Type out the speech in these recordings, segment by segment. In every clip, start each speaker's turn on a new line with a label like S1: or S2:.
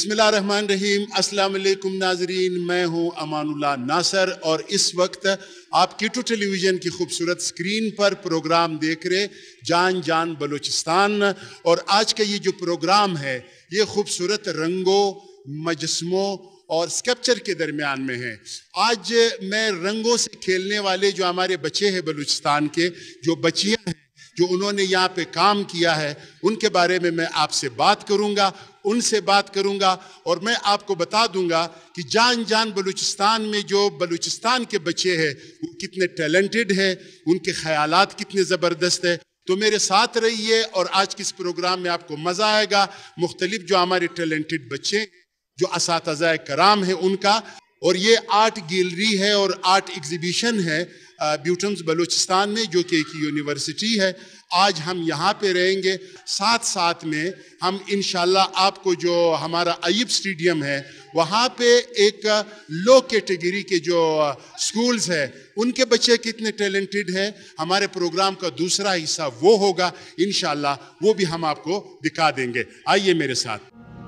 S1: بسم اللہ الرحمن الرحیم. السلام علیکم ناظرین, میں ہوں اماناللہ ناصر اور اس وقت آپ کیٹو ٹیلی ویژن کی خوبصورت سکرین پر پروگرام دیکھ رہے جان جان بلوچستان. اور آج کا یہ جو پروگرام ہے یہ خوبصورت رنگوں, مجسموں اور اسکلپچر کے درمیان میں ہے. آج میں رنگوں سے کھیلنے والے جو ہمارے بچے ہیں بلوچستان کے, جو بچیاں ہیں جو انہوں نے یہاں پہ کام کیا ہے, ان کے بارے میں آپ سے بات کروں گا, ان سے بات کروں گا. اور میں آپ کو بتا دوں گا کہ جان جان بلوچستان میں جو بلوچستان کے بچے ہیں وہ کتنے ٹیلنٹڈ ہیں, ان کے خیالات کتنے زبردست ہیں. تو میرے ساتھ رہیے اور آج کے اس پروگرام میں آپ کو مزہ آئے گا. مختلف جو ہمارے ٹیلنٹڈ بچے ہیں, جو اساتذہ کرام ہیں ان کا, اور یہ آرٹ گیلری ہے اور آرٹ ایگزیبیشن ہے بیوٹمز بلوچستان میں, جو کہ ایک یونیورسٹی ہے. آج ہم یہاں پہ رہیں گے. ساتھ ساتھ میں ہم انشاءاللہ آپ کو جو ہمارا ایوب اسٹیڈیم ہے وہاں پہ ایک لو کیٹیگری کے جو سکولز ہیں ان کے بچے کتنے ٹیلنٹڈ ہیں, ہمارے پروگرام کا دوسرا حصہ وہ ہوگا انشاءاللہ, وہ بھی ہم آپ کو دکھا دیں گے. آئیے میرے ساتھ.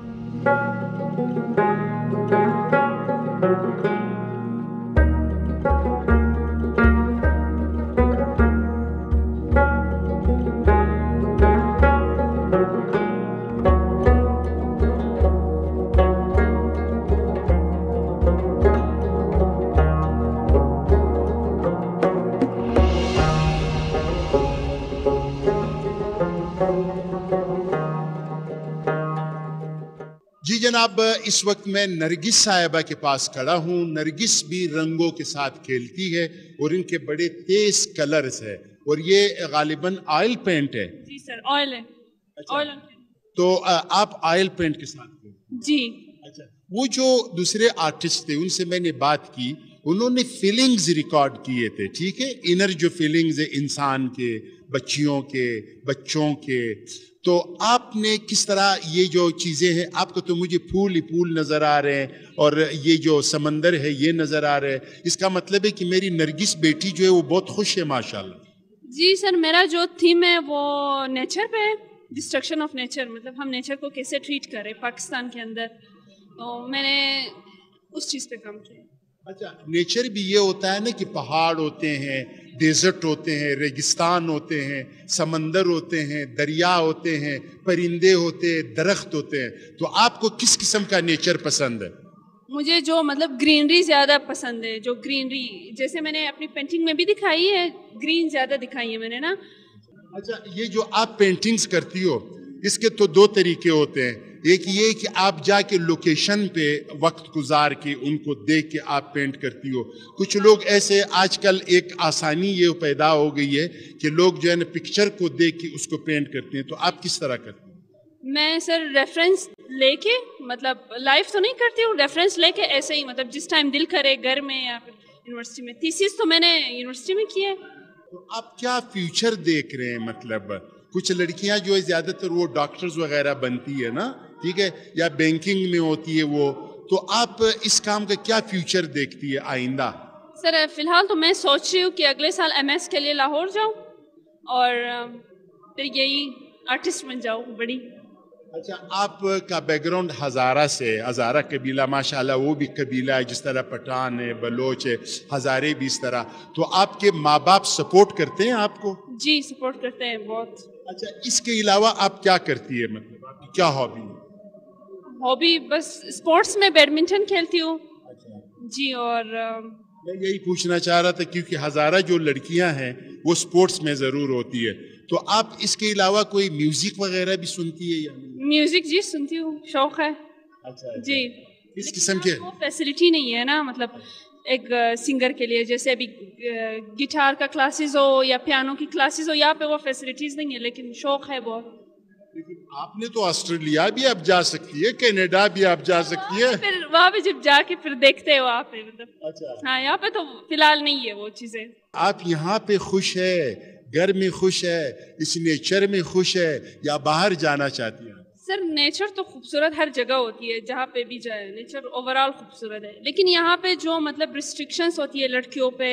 S1: جی جناب, اس وقت میں نرگس صاحبہ کے پاس کھڑا ہوں. نرگس بھی رنگوں کے ساتھ کھیلتی ہے اور ان کے بڑے تیز کلرز ہیں, اور یہ غالباً آئل پینٹ ہے.
S2: جی سر, آئل ہے. آئل.
S1: تو آپ آئل پینٹ کے ساتھ کھیلتے ہیں؟
S2: جی.
S1: اچھا, وہ جو دوسرے آرٹسٹ تھے ان سے میں نے بات کی, انہوں نے فیلنگز ریکارڈ کیے تھے, ٹھیک ہے, انر جو فیلنگز ہیں انسان کے, بچیوں کے, بچوں کے. تو آپ نے کس طرح یہ جو چیزیں ہیں, آپ کو تو مجھے پھول ہی پھول نظر آ رہے ہیں اور یہ جو سمندر ہے یہ نظر آ رہے ہیں, اس کا مطلب ہے کہ میری نرگس بیٹی جو ہے وہ بہت خوش ہے ماشاءاللہ.
S2: جی سر, میرا جو تھیم ہے وہ نیچر پہ ہے, ڈسٹرکشن آف نیچر, مطلب ہم نیچر کو کیسے ٹریٹ کریں پاکستان کے اندر, تو میں نے اس چیز پہ کام کیا.
S1: اچھا, نیچر بھی یہ ہوتا ہے نا کہ پہاڑ ہوتے ہیں, ڈیزرٹ ہوتے ہیں, ریگستان ہوتے ہیں, سمندر ہوتے ہیں, دریا ہوتے ہیں, پرندے ہوتے ہیں, درخت ہوتے ہیں. تو آپ کو کس قسم کا نیچر پسند ہے؟
S2: مجھے جو مطلب گرینری زیادہ پسند ہے, جو گرینری جیسے میں نے اپنی پینٹنگ میں بھی دکھائی ہے, گرین زیادہ دکھائی ہے میں نے نا.
S1: اچھا, یہ جو آپ پینٹنگز کرتی ہو اس کے تو دو طریقے ہوتے ہیں. ایک یہ کہ آپ جا کے لوکیشن پہ وقت گزار کے ان کو دیکھ کے آپ پینٹ کرتی ہو. کچھ لوگ ایسے, آج کل ایک آسانی یہ پیدا ہو گئی ہے کہ لوگ جو ہے نا پکچر کو دیکھ کے اس کو پینٹ کرتے ہیں. تو آپ کس طرح کرتے ہیں؟
S2: میں سر ریفرنس لے کے, مطلب لائف تو نہیں کرتی ہوں, ریفرنس لے کے ایسے ہی, مطلب جس ٹائم دل کرے گھر میں یا پھر یونیورسٹی میں. تھیسس تو میں نے یونیورسٹی میں کی ہے.
S1: تو آپ کیا فیوچر دیکھ رہے ہیں؟ مطلب کچھ لڑکیاں جو ہے زیادہ تر وہ ڈاکٹرز وغیرہ بنتی ہے نا, ٹھیک ہے, یا بینکنگ میں ہوتی ہے وہ. تو آپ اس کام کا کیا فیوچر دیکھتی ہے آئندہ؟
S2: سر فی الحال تو میں سوچ رہی ہوں کہ اگلے سال ایم ایس کے لیے لاہور جاؤں اور پھر یہی آرٹسٹ بن جاؤں بڑی.
S1: اچھا, آپ کا بیک گراؤنڈ ہزارہ سے, ہزارہ قبیلہ ماشاءاللہ وہ بھی قبیلہ ہے, جس طرح پٹھان ہے, بلوچ ہے, ہزارے بھی اس طرح. تو آپ کے ماں باپ سپورٹ کرتے ہیں آپ کو؟
S2: جی سپورٹ کرتے ہیں بہت.
S1: اچھا, اس کے علاوہ آپ کیا کرتی ہے, مطلب آپ کی کیا ہابی ہے؟
S2: ہابی بس اسپورٹس میں بیڈمنٹن کھیلتی ہوں. جی, اور
S1: میں یہی پوچھنا چاہ رہا تھا کیونکہ ہزارہ جو لڑکیاں ہیں وہ سپورٹس میں ضرور ہوتی ہے. تو آپ اس کے علاوہ کوئی میوزک وغیرہ بھی سنتی ہے یا نہیں؟
S2: میوزک جی سنتی ہوں, شوق ہے.
S1: اچھا
S2: جی,
S1: اس قسم کے
S2: وہ فیسلٹی نہیں ہے نا, مطلب ایک سنگر کے لیے, جیسے ابھی گٹار کا کلاسز ہو یا پیانو کی کلاسز ہو, یہاں پہ وہ فیسلٹیز نہیں ہے, لیکن شوق ہے بہت.
S1: لیکن آپ نے تو آسٹریلیا بھی آپ جا سکتی ہے, کینیڈا بھی آپ جا سکتی ہے.
S2: پھر وہاں پہ جب جا کے پھر دیکھتے ہیں وہاں پہ, مطلب
S1: اچھا,
S2: ہاں یہاں پہ تو فی الحال نہیں ہے وہ چیزیں.
S1: آپ یہاں پہ خوش ہے, گھر میں خوش ہے, اس نیچر میں خوش ہے, یا باہر جانا چاہتی ہیں؟
S2: سر نیچر تو خوبصورت ہر جگہ ہوتی ہے, جہاں پہ بھی جائے نیچر اوور آل خوبصورت ہے, لیکن یہاں پہ جو مطلب ریسٹرکشنس ہوتی ہے لڑکیوں پہ,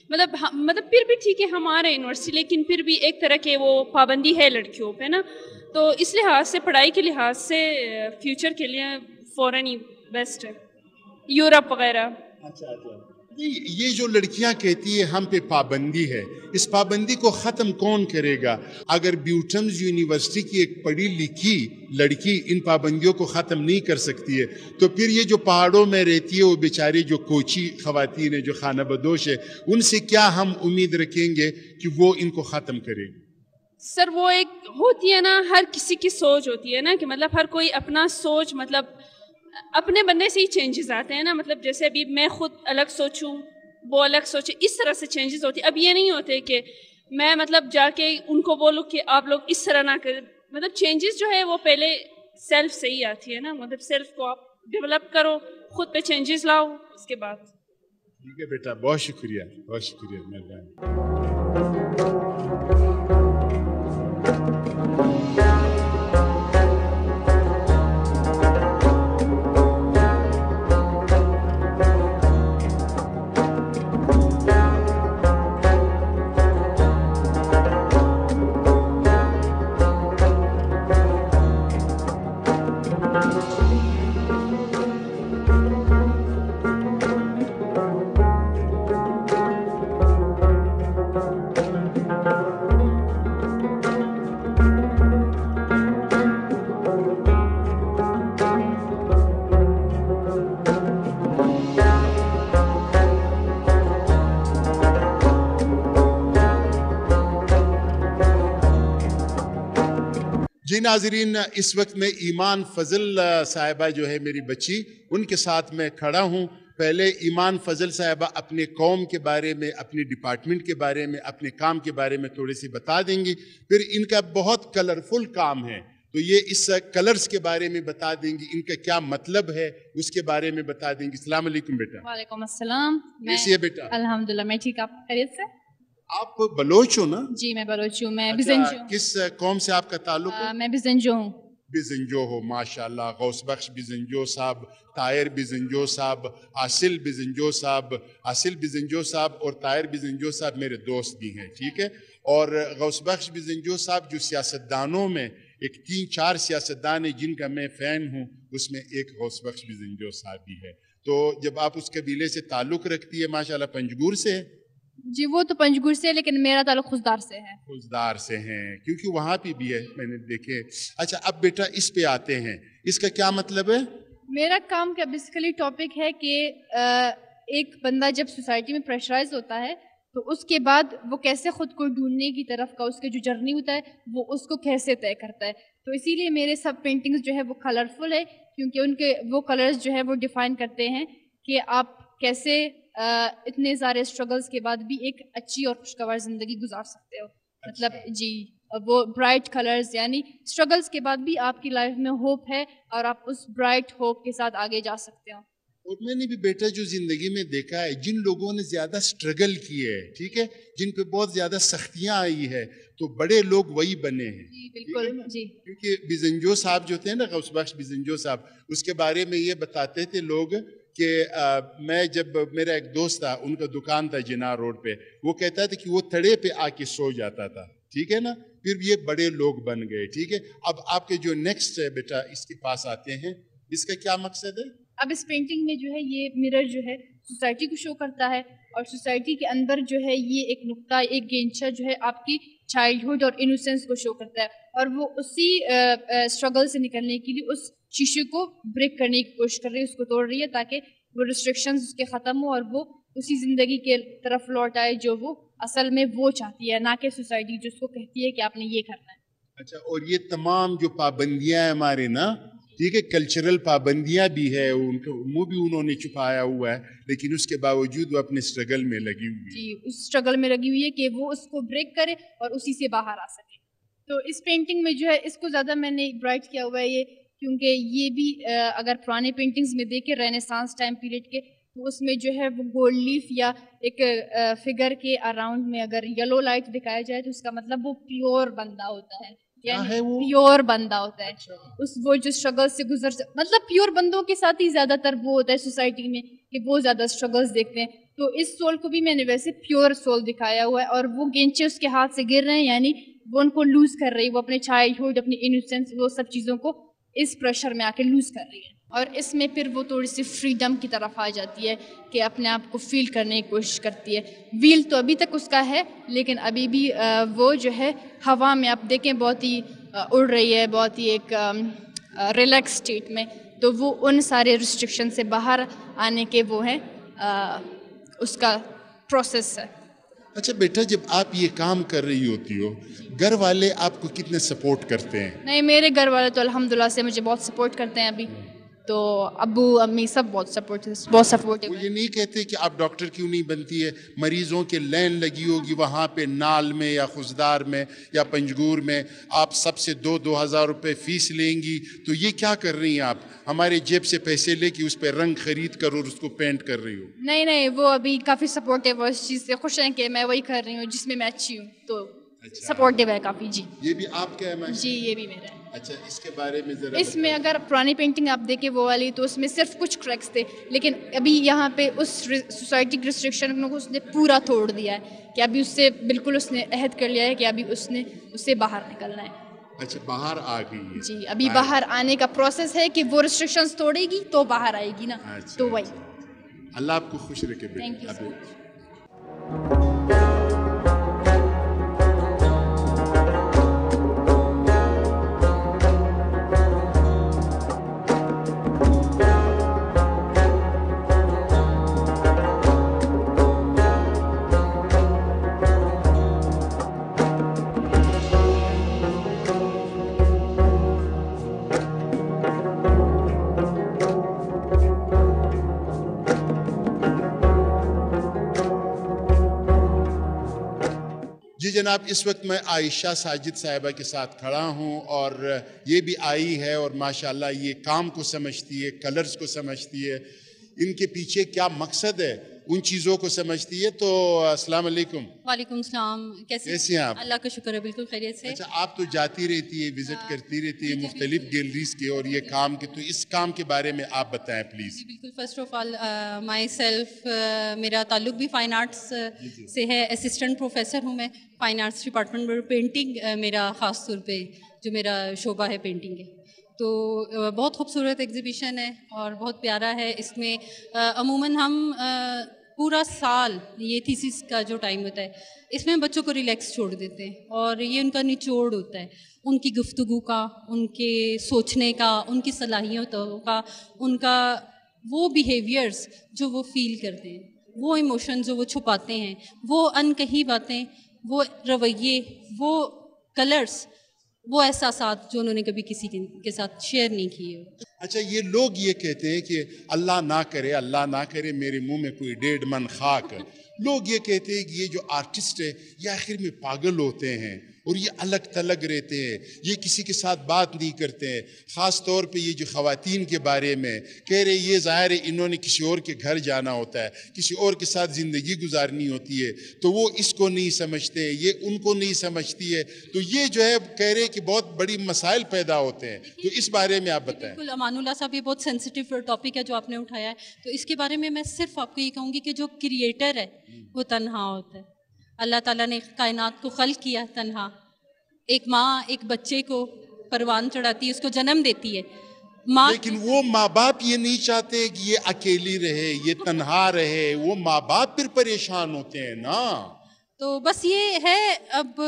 S2: مطلب پھر بھی ٹھیک ہے ہمارے یونیورسٹی, لیکن پھر بھی ایک طرح کے وہ پابندی ہے لڑکیوں پہ نا. تو اس لحاظ سے, پڑھائی کے لحاظ سے, فیوچر کے لیے فورن ہی بیسٹ ہے, یورپ وغیرہ.
S1: اچھا اچھا, یہ جو لڑکیاں کہتی ہے ہم پہ پابندی ہے, اس پابندی کو ختم کون کرے گا؟ اگر بیوٹمز یونیورسٹی کی ایک پڑھی لکھی لڑکی ان پابندیوں کو ختم نہیں کر سکتی ہے, تو پھر یہ جو پہاڑوں میں رہتی ہے وہ بیچاری جو کوچی خواتین ہیں جو خانہ بدوش ہے, ان سے کیا ہم امید رکھیں گے کہ وہ ان کو ختم کریں؟
S2: سر وہ ایک ہوتی ہے نا, ہر کسی کی سوچ ہوتی ہے نا, کہ مطلب ہر کوئی اپنا سوچ, مطلب اپنے بندے سے ہی چینجز آتے ہیں نا. مطلب جیسے ابھی میں خود الگ سوچوں, وہ الگ سوچے, اس طرح سے چینجز ہوتی ہے. اب یہ نہیں ہوتے کہ میں مطلب جا کے ان کو بولوں کہ آپ لوگ اس طرح نہ کریں. مطلب چینجز جو ہے وہ پہلے سیلف سے ہی آتی ہے نا, مطلب سیلف کو آپ ڈیولپ کرو, خود پہ چینجز لاؤ, اس کے بعد.
S1: ٹھیک ہے بیٹا, بہت شکریہ, بہت شکریہ, مہربانی. جی ناظرین, اس وقت میں ایمان فضل صاحبہ جو ہے میری بچی, ان کے ساتھ میں کھڑا ہوں. پہلے ایمان فضل صاحبہ اپنے قوم کے بارے میں, اپنے ڈپارٹمنٹ کے بارے میں, اپنے کام کے بارے میں تھوڑے سی بتا دیں گی. پھر ان کا بہت کلرفل کام ہے, تو یہ اس کلرز کے بارے میں بتا دیں گی, ان کا کیا مطلب ہے اس کے بارے میں بتا دیں گی. السلام علیکم بیٹا.
S3: وعلیکم السلام.
S1: کیسی ہے بیٹا؟
S3: الحمدللہ میں ٹھیک. آپ خیریت سے؟
S1: آپ بلوچ ہو نا؟
S3: جی میں بلوچ ہوں. میں بزنجو ہوں.
S1: کس قوم سے آپ کا تعلق ہے؟
S3: میں بزنجو ہوں.
S1: بزنجو ہو, ماشاءاللہ. غوث بخش بزنجو صاحب, طاہر بزنجو صاحب, حاصل بزنجو صاحب. حاصل بزنجو صاحب اور طاہر بزنجو صاحب میرے دوست بھی ہیں, ٹھیک ہے. اور غوث بخش بزنجو صاحب جو سیاستدانوں میں ایک 3-4 سیاستدان ہیں جن کا میں فین ہوں, اس میں ایک غوث بخش بزنجو صاحب بھی ہے. تو جب آپ اس قبیلے سے تعلق رکھتی ہے, ماشاءاللہ پنجگور سے ہے؟
S3: جی وہ تو پنجگور سے ہے, لیکن میرا تعلق خوزدار سے ہے.
S1: خوزدار سے ہیں, کیونکہ وہاں پہ بھی ہے, میں نے دیکھے. اچھا اب بیٹا اس پہ آتے ہیں, اس کا کیا مطلب ہے؟
S3: میرا کام کا بیسیکلی ٹاپک ہے کہ ایک بندہ جب سوسائٹی میں پریشرائز ہوتا ہے تو اس کے بعد وہ کیسے خود کو ڈھونڈنے کی طرف کا اس کا جو جرنی ہوتا ہے وہ اس کو کیسے طے کرتا ہے. تو اسی لیے میرے سب پینٹنگز جو ہے وہ کلرفل ہے, کیونکہ ان کے وہ کلرز جو ہے وہ ڈیفائن کرتے ہیں کہ آپ کیسے اتنے سارے اسٹرگلز کے بعد بھی ایک اچھی اور خوشگوار زندگی گزار سکتے ہو. مطلب جی وہ برائٹ کلرز, یعنی اسٹرگلز کے بعد بھی آپ کی لائف میں ہوپ ہے اور آپ اس برائٹ ہوپ کے ساتھ آگے جا سکتے ہو.
S1: اور میں نے بھی بیٹا جو زندگی میں دیکھا ہے, جن لوگوں نے زیادہ سٹرگل کی ہے, ٹھیک ہے, جن پہ بہت زیادہ سختیاں آئی ہے, تو بڑے لوگ وہی بنے ہیں.
S3: جی بالکل. جی
S1: کیونکہ بزنجو صاحب جو تھے نا, غوث بخش بزنجو صاحب, اس کے بارے میں یہ بتاتے تھے لوگ کہ میں جب میرا ایک دوست تھا, ان کا دکان تھا جناح روڈ پہ, وہ کہتا تھا کہ وہ تھڑے پہ آ کے سو جاتا تھا, ٹھیک ہے نا, پھر یہ بڑے لوگ بن گئے, ٹھیک ہے. اب آپ کے جو نیکسٹ ہے بیٹا, اس کے پاس آتے ہیں, اس کا کیا مقصد ہے؟
S3: اب اس پینٹنگ میں جو ہے یہ مرر جو ہے سوسائٹی کو شو کرتا ہے, اور سوسائٹی کے اندر جو ہے یہ ایک نقطہ, ایک گینچا جو ہے آپ کی چائلڈہڈ اور انوسینس کو شو کرتا ہے, اور وہ اسی اسٹرگل سے نکلنے کے لیے اس شیشے کو بریک کرنے کی کوشش کر رہی ہے, اس کو توڑ رہی ہے تاکہ وہ ریسٹرکشنز اس کے ختم ہو اور وہ اسی زندگی کے طرف لوٹ آئے جو وہ اصل میں وہ چاہتی ہے, نہ کہ سوسائٹی جو اس کو کہتی ہے کہ آپ نے یہ کرنا ہے.
S1: اچھا, اور یہ تمام جو پابندیاں ہیں ہمارے نا, ٹھیک ہے, کلچرل پابندیاں بھی ہے, ان کو منہ بھی انہوں نے چھپایا ہوا ہے, لیکن اس کے باوجود وہ اپنے سٹرگل میں لگی ہوئی ہے.
S3: جی اس سٹرگل میں لگی ہوئی ہے کہ وہ اس کو بریک کرے اور اسی سے باہر آ سکے. تو اس پینٹنگ میں جو ہے اس کو زیادہ میں نے برائٹ کیا ہوا ہے یہ, کیونکہ یہ بھی اگر پرانے پینٹنگز میں دیکھیں رینیسانس ٹائم پیریڈ کے, تو اس میں جو ہے وہ گولڈ لیف یا ایک فگر کے اراؤنڈ میں اگر یلو لائٹ دکھایا جائے تو اس کا مطلب وہ پیور بندہ ہوتا ہے, یعنی پیور بندہ ہوتا ہے. اس وہ جو اسٹرگل سے مطلب پیور بندوں کے ساتھ ہی زیادہ تر وہ ہوتا ہے سوسائٹی میں کہ وہ زیادہ اسٹرگلز دیکھتے ہیں. تو اس سول کو بھی میں نے ویسے پیور سول دکھایا ہوا ہے, اور وہ گینچے اس کے ہاتھ سے گر رہے ہیں, یعنی وہ ان کو لوز کر رہی ہے, وہ اپنے چائلڈہڈ, اپنی انوسینس, وہ سب چیزوں کو اس پریشر میں آ کے لوز کر رہی ہے. اور اس میں پھر وہ تھوڑی سی فریڈم کی طرف آ جاتی ہے کہ اپنے آپ کو فیل کرنے کی کوشش کرتی ہے. ویل تو ابھی تک اس کا ہے لیکن ابھی بھی وہ جو ہے ہوا میں آپ دیکھیں بہت ہی اڑ رہی ہے, بہت ہی ایک ریلیکس اسٹیٹ میں. تو وہ ان سارے ریسٹرکشن سے باہر آنے کے وہ ہیں اس کا پروسیس ہے.
S1: اچھا بیٹا, جب آپ یہ کام کر رہی ہوتی ہو گھر والے آپ کو کتنے سپورٹ کرتے ہیں؟
S3: نہیں, میرے گھر والے تو الحمدللہ سے مجھے بہت سپورٹ کرتے ہیں ابھی. تو ابو امی سب بہت سپورٹیو
S1: وہ
S3: ہیں.
S1: یہ نہیں کہتے کہ آپ ڈاکٹر کیوں نہیں بنتی ہے؟ مریضوں کے لائن لگی ہوگی وہاں پہ نال میں یا خزدار میں یا پنجگور میں, آپ سب سے 2,000 روپے فیس لیں گی, تو یہ کیا کر رہی ہیں آپ؟ ہمارے جیب سے پیسے لے کے اس پہ رنگ خرید کر اور اس کو پینٹ کر رہی ہو.
S3: نہیں, وہ ابھی کافی سپورٹیو ہے اس چیز سے, خوش ہیں کہ میں وہی کر رہی ہوں جس میں میں اچھی ہوں. تو سپورٹیو ہے کافی. جی
S1: یہ بھی آپ کا ہے؟
S3: جی یہ بھی میرا ہے.
S1: اچھا, اس کے بارے میں ذرا
S3: اس میں اگر پرانی پینٹنگ آپ دیکھیں وہ والی, تو اس میں صرف کچھ کریکس تھے, لیکن ابھی یہاں پہ اس سوسائٹی کی ریسٹرکشن کو اس نے پورا توڑ دیا ہے کہ ابھی اس سے بالکل اس نے عہد کر لیا ہے کہ ابھی اس نے اس سے باہر نکلنا ہے.
S1: اچھا, باہر آ گئی ہے.
S3: جی ابھی باہر آنے کا پروسیس ہے کہ وہ ریسٹرکشنز توڑے گی تو باہر آئے گی نا. تو وہی.
S1: اللہ آپ کو خوش رکھے بیٹا.
S3: تھینک یو سو مچ.
S1: جی جناب, اس وقت میں عائشہ ساجد صاحبہ کے ساتھ کھڑا ہوں اور یہ بھی آئی ہے اور ماشاءاللہ یہ کام کو سمجھتی ہے, کلرز کو سمجھتی ہے, ان کے پیچھے کیا مقصد ہے ان چیزوں کو سمجھتی ہے. تو السلام علیکم.
S4: وعلیکم السلام.
S1: کیسی ہیں آپ؟
S4: اللہ کا شکر ہے, بالکل خیریت سے.
S1: اچھا, آپ تو جاتی رہتی ہے, وزٹ کرتی رہتی ہے مختلف گیلریز کے اور یہ کام کے, تو اس کام کے بارے میں آپ بتائیں پلیز.
S4: بالکل. First of all myself, میرا تعلق بھی فائن آرٹس سے ہے. اسسٹنٹ پروفیسر ہوں میں فائن آرٹس ڈپارٹمنٹ میں. پینٹنگ میرا خاص طور پہ جو میرا شعبہ ہے پینٹنگ ہے. تو بہت خوبصورت ایگزیبیشن ہے اور بہت پیارا ہے. اس میں عموماً ہم پورا سال, یہ تھیسس کا جو ٹائم ہوتا ہے, اس میں بچوں کو ریلیکس چھوڑ دیتے ہیں اور یہ ان کا نچوڑ ہوتا ہے, ان کی گفتگو کا, ان کے سوچنے کا, ان کی صلاحیتوں کا, ان کا وہ بیہیویئرس جو وہ فیل کرتے ہیں, وہ ایموشن جو وہ چھپاتے ہیں, وہ انکہی باتیں, وہ رویے, وہ کلرس, وہ احساسات جو انہوں نے کبھی کسی کے ساتھ شیئر نہیں کیے.
S1: اچھا, یہ لوگ یہ کہتے ہیں کہ اللہ نہ کرے میرے منہ میں کوئی 1.5 من خاک. لوگ یہ کہتے ہیں کہ یہ جو آرٹسٹ ہے یہ آخر میں پاگل ہوتے ہیں اور یہ الگ تلگ رہتے ہیں, یہ کسی کے ساتھ بات نہیں کرتے ہیں. خاص طور پہ یہ جو خواتین کے بارے میں کہہ رہے, یہ ظاہر ہے انہوں نے کسی اور کے گھر جانا ہوتا ہے, کسی اور کے ساتھ زندگی گزارنی ہوتی ہے, تو وہ اس کو نہیں سمجھتے, یہ ان کو نہیں سمجھتی ہے. تو یہ جو ہے کہہ رہے کہ بہت بڑی مسائل پیدا ہوتے ہیں. تو اس بارے میں آپ بتائیں.
S4: بالکل امان اللہ صاحب, یہ بہت سینسیٹیو ٹاپک ہے جو آپ نے اٹھایا ہے. تو اس کے بارے میں صرف آپ کو یہ کہوں گی کہ جو کریٹر ہے وہ تنہا ہوتا ہے. اللہ تعالیٰ نے کائنات کو خلق کیا تنہا. ایک ماں ایک بچے کو پروان چڑھاتی ہے, اس کو جنم دیتی ہے.
S1: لیکن وہ ماں باپ یہ نہیں چاہتے کہ یہ اکیلی رہے, یہ تنہا رہے. وہ ماں باپ پھر پریشان ہوتے ہیں نا.
S4: تو بس یہ ہے, اب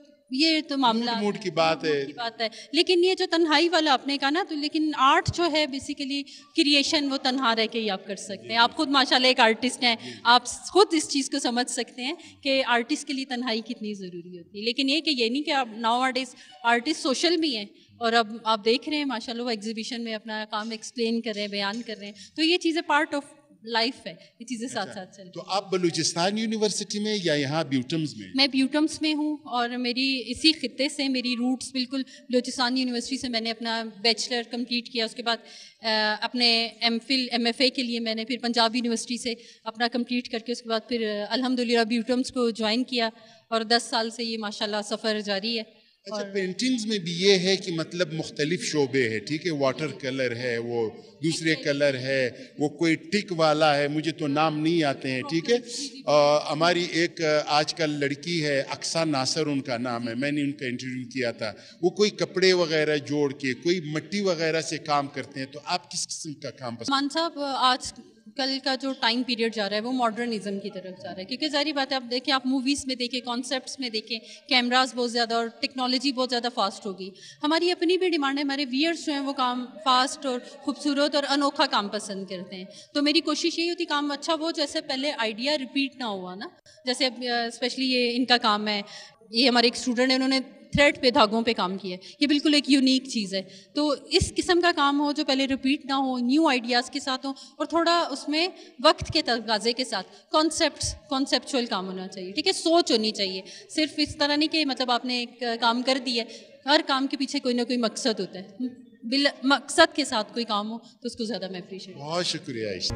S4: یہ تو معاملہ
S1: موڈ کی بات ہے.
S4: لیکن یہ جو تنہائی والا آپ نے کہا نا, تو لیکن آرٹ جو ہے بیسیکلی کریشن, وہ تنہا رہ کے ہی آپ کر سکتے ہیں. آپ خود ماشاءاللہ ایک آرٹسٹ ہیں, آپ خود اس چیز کو سمجھ سکتے ہیں کہ آرٹسٹ کے لیے تنہائی کتنی ضروری ہوتی ہے. لیکن یہ نہیں کہ آپ ناؤ آرٹسٹ آرٹسٹ سوشل بھی ہیں, اور اب آپ دیکھ رہے ہیں ماشاءاللہ وہ ایگزیبیشن میں اپنا کام ایکسپلین کر رہے ہیں, بیان کر رہے ہیں. تو یہ چیزیں پارٹ آف لائف ہے, یہ چیزیں ساتھ ساتھ چل.
S1: تو آپ بلوچستان یونیورسٹی میں یا یہاں بیوٹمز میں؟
S4: میں بیوٹمز میں ہوں, اور میری اسی خطے سے میری روٹس بالکل بلوچستان یونیورسٹی سے. میں نے اپنا بیچلر کمپلیٹ کیا, اس کے بعد اپنے M Phil M F A کے لیے میں نے پھر پنجاب یونیورسٹی سے اپنا کمپلیٹ کر کے اس کے بعد پھر الحمدللہ بیوٹمز کو جوائن کیا, اور 10 سال سے یہ ماشاءاللہ سفر جاری ہے.
S1: اچھا پینٹنگز میں بھی یہ ہے کہ مطلب مختلف شعبے ہیں, ٹھیک ہے, واٹر کلر ہے, وہ دوسرے کلر ہے, وہ کوئی ٹک والا ہے, مجھے تو نام نہیں آتے ہیں, ٹھیک ہے. ہماری ایک آج کل لڑکی ہے اقصیٰ ناصر ان کا نام ہے, میں نے ان کا انٹرویو کیا تھا, وہ کوئی کپڑے وغیرہ جوڑ کے کوئی مٹی وغیرہ سے کام کرتے ہیں. تو آپ کس قسم کا کام پسند؟
S4: مان صاحب آج کل کا جو ٹائم پیریڈ جا رہا ہے وہ ماڈرنزم کی طرف جا رہا ہے, کیونکہ ظاہری بات ہے آپ دیکھیں, آپ موویز میں دیکھیں, کانسیپٹس میں دیکھیں, کیمراز بہت زیادہ اور ٹیکنالوجی بہت زیادہ فاسٹ ہوگی. ہماری اپنی بھی ڈیمانڈ ہے, ہمارے ویئرس جو ہیں وہ کام فاسٹ اور خوبصورت اور انوکھا کام پسند کرتے ہیں. تو میری کوشش یہی ہوتی کام اچھا وہ جیسے پہلے آئیڈیا ریپیٹ نہ ہوا نا, جیسے اسپیشلی یہ ان کا کام ہے, یہ ہمارے ایک اسٹوڈنٹ ہیں, انہوں نے تھریڈ پہ دھاگوں پہ کام کیا ہے, یہ بالکل ایک یونیک چیز ہے. تو اس قسم کا کام ہو جو پہلے ریپیٹ نہ ہو, نیو آئیڈیاز کے ساتھ ہوں, اور تھوڑا اس میں وقت کے تقاضے کے ساتھ کانسیپچول کام ہونا چاہیے, ٹھیک ہے, سوچ ہونی چاہیے. صرف اس طرح نہیں کہ مطلب آپ نے ایک کام کر دیا ہے, ہر کام کے پیچھے کوئی نہ کوئی مقصد ہوتا ہے, مقصد کے ساتھ کوئی کام ہو تو اس کو زیادہ میں اپریشیٹ.
S1: بہت شکریہ عائشہ.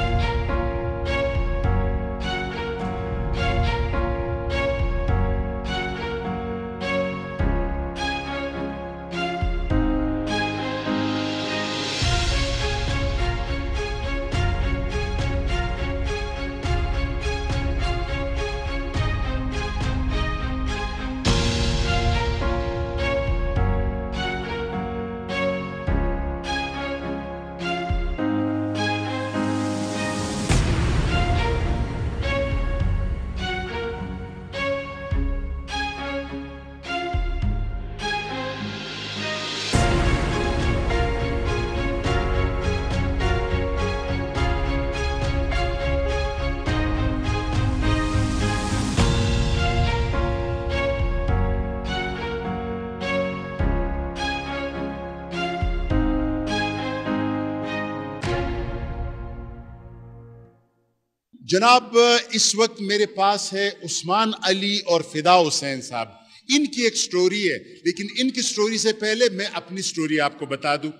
S1: جناب اس وقت میرے پاس ہے عثمان علی اور فدا حسین صاحب. ان کی ایک سٹوری ہے, لیکن ان کی سٹوری سے پہلے میں اپنی سٹوری آپ کو بتا دوں.